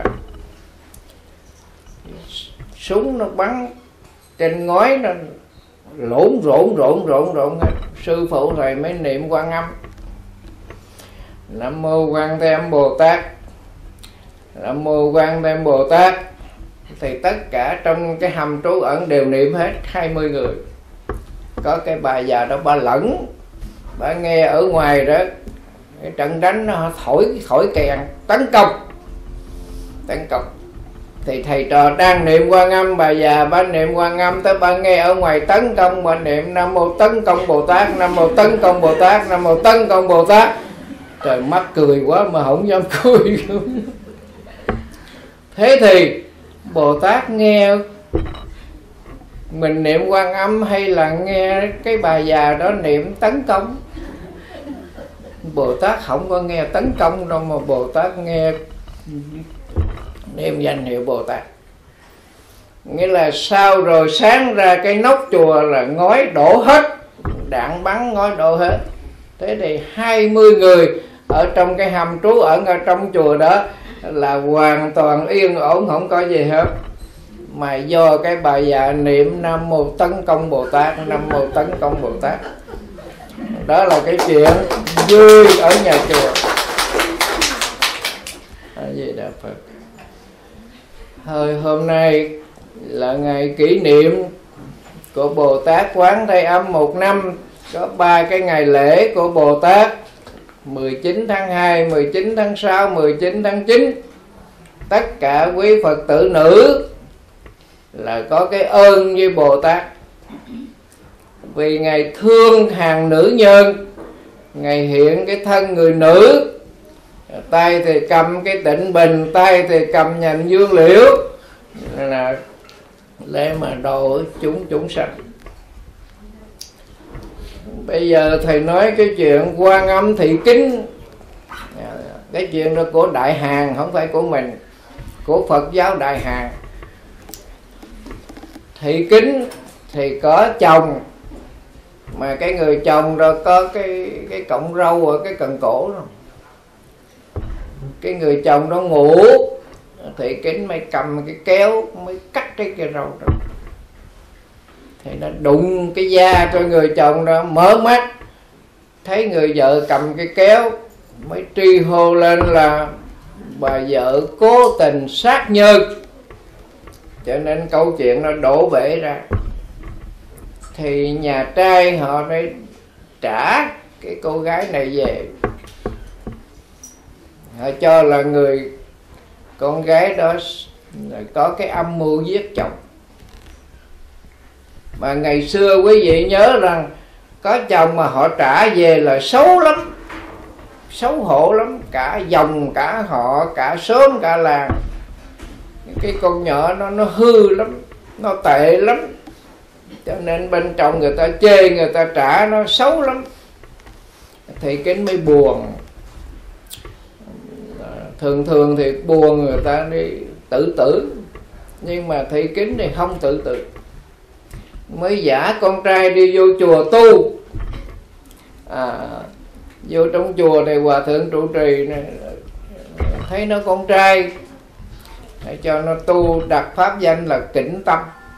Súng nó bắn trên ngói, nó lộn rộn rộn rộn rộn hết. Sư phụ thầy mới niệm Quan Âm, Nam Mô Quan Thế Âm Bồ Tát, Nam Mô Quan Thế Âm Bồ Tát. Thì tất cả trong cái hầm trú ẩn đều niệm hết, hai mươi người. Có cái bà già đó bà lẫn, bà nghe ở ngoài đó cái trận đánh nó thổi thổi kèn tấn công tấn công thì thầy trò đang niệm Quan Âm, bà già bà niệm Quan Âm, tới bà nghe ở ngoài tấn công, bà niệm Nam Mô Tấn Công Bồ Tát, Nam Mô Tấn Công Bồ Tát, Nam Mô Tấn Công Bồ Tát. Trời, mắc cười quá mà không dám cười. Thế thì Bồ Tát nghe mình niệm Quan Âm hay là nghe cái bà già đó niệm tấn công? Bồ Tát không có nghe tấn công đâu, mà Bồ Tát nghe niệm danh hiệu Bồ Tát. Nghĩa là sau rồi sáng ra cái nóc chùa là ngói đổ hết, đạn bắn ngói đổ hết. Thế thì hai mươi người ở trong cái hầm trú ẩn ở trong chùa đó là hoàn toàn yên ổn, không có gì hết. Mà do cái bà già niệm Nam Mô Tấn Công Bồ Tát, Nam Mô Tấn Công Bồ Tát. Đó là cái chuyện vui ở nhà chùa. A Di Đà Phật. Hồi hôm nay là ngày kỷ niệm của Bồ Tát Quán Thế Âm một năm. Có ba cái ngày lễ của Bồ Tát: mười chín tháng hai, mười chín tháng sáu, mười chín tháng chín. Tất cả quý Phật tử nữ là có cái ơn với Bồ Tát, vì Ngài thương hàng nữ nhân, Ngài hiện cái thân người nữ, tay thì cầm cái tịnh bình, tay thì cầm nhành dương liễu, là để mà độ chúng chúng sanh. Bây giờ thầy nói cái chuyện Quan Âm Thị Kính, cái chuyện đó của Đại Hàn, không phải của mình, của Phật giáo Đại Hàn. Thị Kính thì có chồng, mà cái người chồng đó có cái cái cọng râu ở cái cần cổ đó. Cái người chồng đó ngủ, Thị Kính mới cầm cái kéo mới cắt cái cái râu đó. Thì nó đụng cái da cho người chồng đó, mở mắt thấy người vợ cầm cái kéo, mới tri hô lên là bà vợ cố tình sát nhân. Cho nên câu chuyện nó đổ bể ra. Thì nhà trai họ mới trả cái cô gái này về. Họ cho là người con gái đó có cái âm mưu giết chồng. Mà ngày xưa quý vị nhớ rằng có chồng mà họ trả về là xấu lắm, xấu hổ lắm, cả dòng, cả họ, cả xóm, cả làng. Cái con nhỏ nó nó hư lắm, nó tệ lắm, cho nên bên trong người ta chê, người ta trả nó xấu lắm. Thị Kính mới buồn. Thường thường thì buồn người ta đi tự tử, nhưng mà Thị Kính thì không tự tử, mới giả con trai đi vô chùa tu. À, vô trong chùa thì hòa thượng trụ trì này, thấy nó con trai, để cho nó tu, đặt pháp danh là Kính Tâm.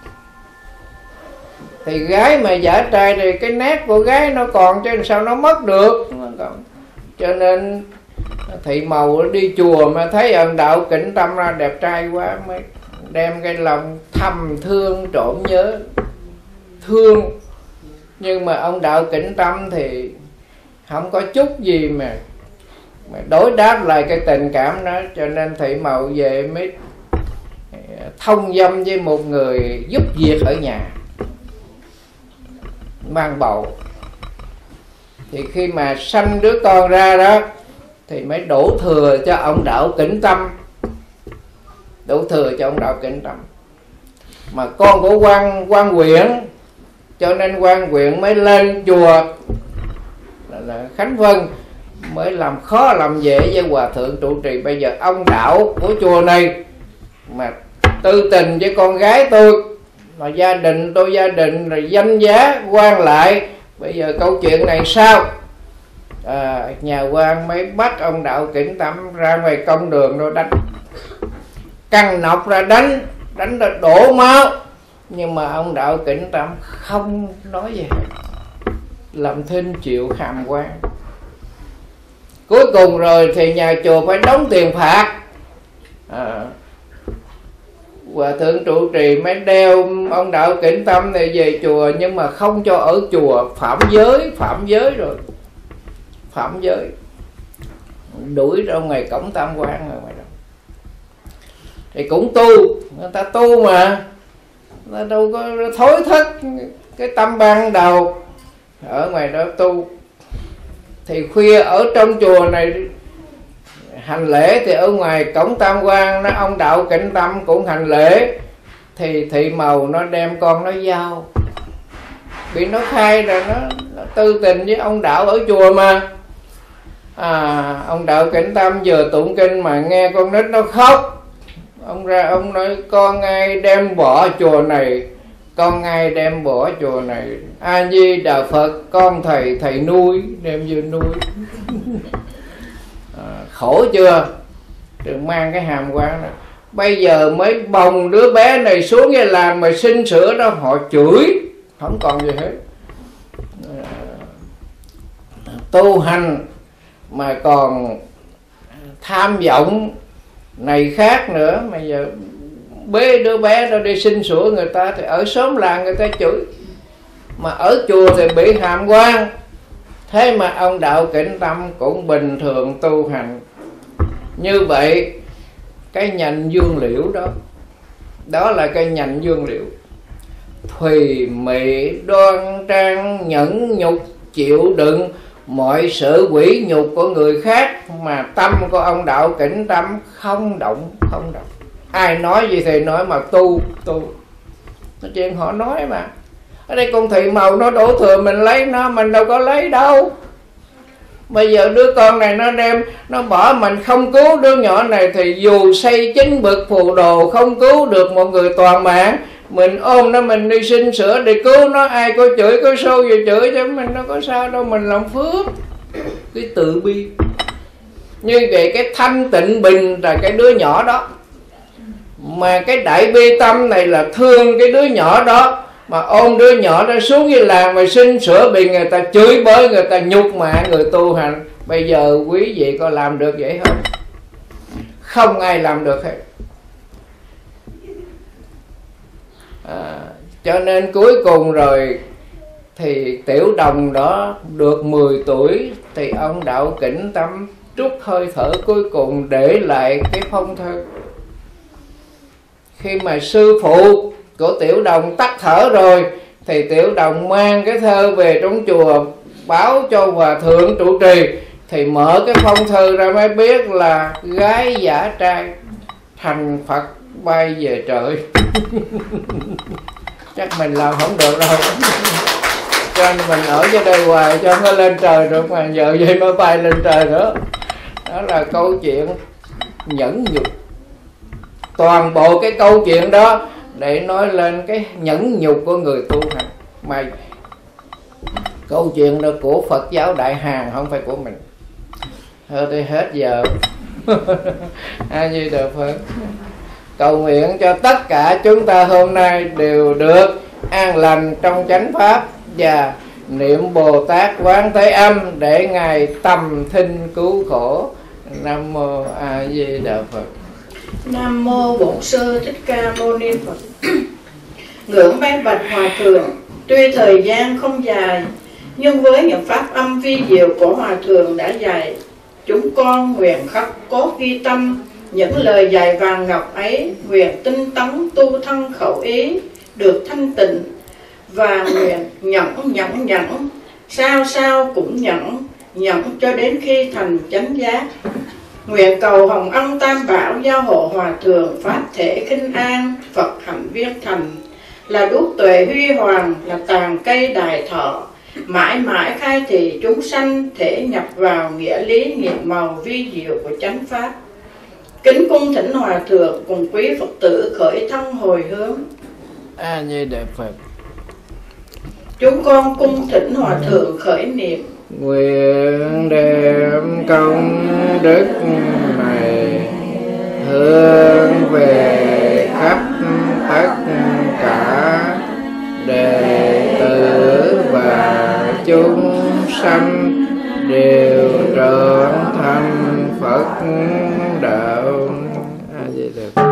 Thì gái mà giả trai thì cái nét của gái nó còn, chứ sao nó mất được. Cho nên Thị Màu đi chùa mà thấy ông đạo Kính Tâm ra đẹp trai quá, mới đem cái lòng thầm thương trộm nhớ, thương. Nhưng mà ông đạo Kính Tâm thì không có chút gì mà, mà đối đáp lại cái tình cảm đó. Cho nên Thị Màu về mới thông dâm với một người giúp việc ở nhà, mang bầu. Thì khi mà sanh đứa con ra đó thì mới đổ thừa cho ông đạo Kính Tâm, đổ thừa cho ông đạo Kính Tâm. Mà con của quan quan huyện, cho nên quan huyện mới lên chùa là, là Khánh Vân, mới làm khó làm dễ với hòa thượng trụ trì. Bây giờ ông đạo của chùa này mà tư tình với con gái tôi, mà gia đình tôi gia đình rồi danh giá quan lại, bây giờ câu chuyện này sao? À, nhà quan mới bắt ông đạo Kính Tâm ra ngoài công đường rồi đánh, căng nọc ra đánh, đánh ra đổ máu. Nhưng mà ông đạo Kính Tâm không nói gì hết, làm thinh chịu hàm quan. Cuối cùng rồi thì nhà chùa phải đóng tiền phạt. À, hòa thượng trụ trì mới đeo ông đạo Kính Tâm này về chùa, nhưng mà không cho ở chùa, phạm giới, phạm giới rồi, phạm giới, đuổi ra ngoài cổng Tam Quan rồi ngoài đó. Thì cũng tu, người ta tu mà, người ta đâu có thối thất cái tâm ban đầu, ở ngoài đó tu. Thì khuya ở trong chùa này hành lễ thì ở ngoài cổng Tam Quan nó ông Đạo Kỉnh Tâm cũng hành lễ, thì Thị Màu nó đem con nó giao, bị nó khai rồi nó, nó tư tình với ông Đạo ở chùa mà. À, ông Đạo Kỉnh Tâm vừa tụng kinh mà nghe con nít nó khóc, ông ra ông nói con ai đem bỏ chùa này, con ai đem bỏ chùa này, A Di Đà Phật, con thầy thầy nuôi, đem vô nuôi. À, khổ chưa, đừng mang cái hàm quan đó. Bây giờ mới bồng đứa bé này xuống cái làng mà sinh sữa đó, họ chửi không còn gì hết. À, tu hành mà còn tham vọng này khác nữa, mà giờ bế đứa bé đó đi sinh sữa người ta thì ở xóm làng người ta chửi, mà ở chùa thì bị hàm quan. Thế mà ông Đạo Kỉnh Tâm cũng bình thường tu hành. Như vậy cái nhành dương liễu đó, đó là cái nhành dương liễu, thùy mị đoan trang, nhẫn nhục chịu đựng mọi sự quỷ nhục của người khác, mà tâm của ông Đạo Kỉnh Tâm không động, không động. Ai nói gì thì nói, mà tu tu nó chuyện họ nói mà. Ở đây con Thị Màu nó đổ thừa mình lấy nó, mình đâu có lấy đâu. Bây giờ đứa con này nó đem nó bỏ mình không cứu đứa nhỏ này, thì dù xây chính bậc phù đồ không cứu được một người toàn mạng, mình ôm nó mình đi sinh sữa để cứu nó, ai có chửi có sâu gì chửi chứ mình nó có sao đâu, mình làm phước. Cái tự bi như vậy, cái thanh tịnh bình là cái đứa nhỏ đó, mà cái đại bi tâm này là thương cái đứa nhỏ đó, mà ôm đứa nhỏ đó xuống cái làng mà sinh sữa bị người ta chửi bới, người ta nhục mạ người tu hành. Bây giờ quý vị có làm được vậy không? Không ai làm được hết. À, cho nên cuối cùng rồi thì Tiểu Đồng đó được mười tuổi, thì ông Đạo Kỉnh Tâm trút hơi thở cuối cùng để lại cái phong thơ. Khi mà sư phụ của Tiểu Đồng tắt thở rồi, thì Tiểu Đồng mang cái thơ về trong chùa báo cho hòa thượng trụ trì, thì mở cái phong thư ra mới biết là gái giả trai thành Phật bay về trời. Chắc mình làm không được đâu, cho nên mình ở dưới đây hoài cho nó lên trời được, mà giờ vậy mới bay lên trời nữa. Đó là câu chuyện nhẫn nhục. Toàn bộ cái câu chuyện đó để nói lên cái nhẫn nhục của người tu hành. Mà câu chuyện đó của Phật giáo Đại Hàn, không phải của mình. Thôi thì hết giờ. A Di Đà Phật. Cầu nguyện cho tất cả chúng ta hôm nay đều được an lành trong chánh pháp, và niệm Bồ Tát Quán Thế Âm để Ngài tầm thinh cứu khổ. Nam Mô A Di Đà Phật. Nam Mô Bổn Sư Thích Ca Mâu Ni Phật. Ngưỡng bái bạch Hòa Thượng, tuy thời gian không dài, nhưng với những pháp âm vi diệu của Hòa Thượng đã dạy, chúng con nguyện khắc cốt ghi tâm những lời dạy vàng ngọc ấy, nguyện tinh tấn tu thân khẩu ý được thanh tịnh, và nguyện nhẫn nhẫn nhẫn, sao sao cũng nhẫn, nhẫn cho đến khi thành chánh giác. Nguyện cầu Hồng Ân Tam Bảo gia hộ Hòa Thượng pháp thể khinh an, Phật hạnh viên thành, là đuốc tuệ huy hoàng, là tàn cây đại thọ, mãi mãi khai thị chúng sanh thể nhập vào nghĩa lý nhiệm màu vi diệu của chánh pháp. Kính cung thỉnh Hòa Thượng cùng quý Phật tử khởi thân hồi hướng. A Di Đà Phật. Chúng con cung thỉnh Hòa Thượng khởi niệm. Nguyện đem công đức này hướng về khắp tất cả đệ tử và chúng sanh đều trở thành Phật đạo. A Di Đà Phật.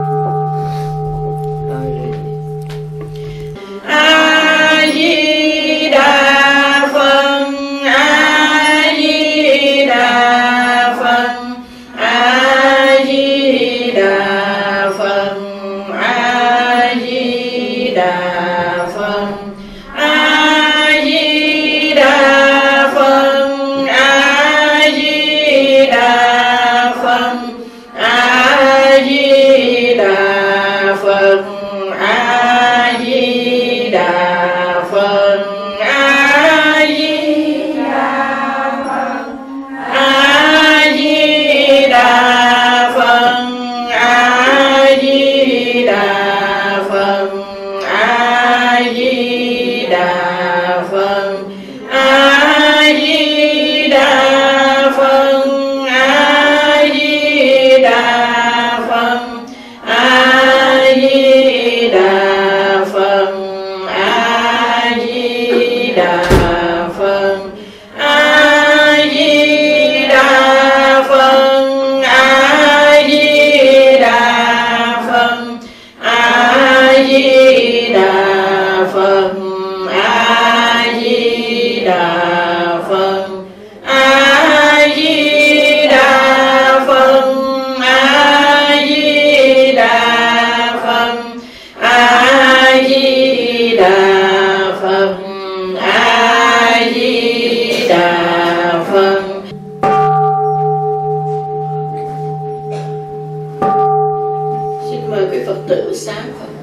A Di Đà Phật. A Di Đà Phật. A Di Đà Phật. A Di Đà Phật. A Di Đà Phật. A Di Đà Phật. Phật tử sáng Phật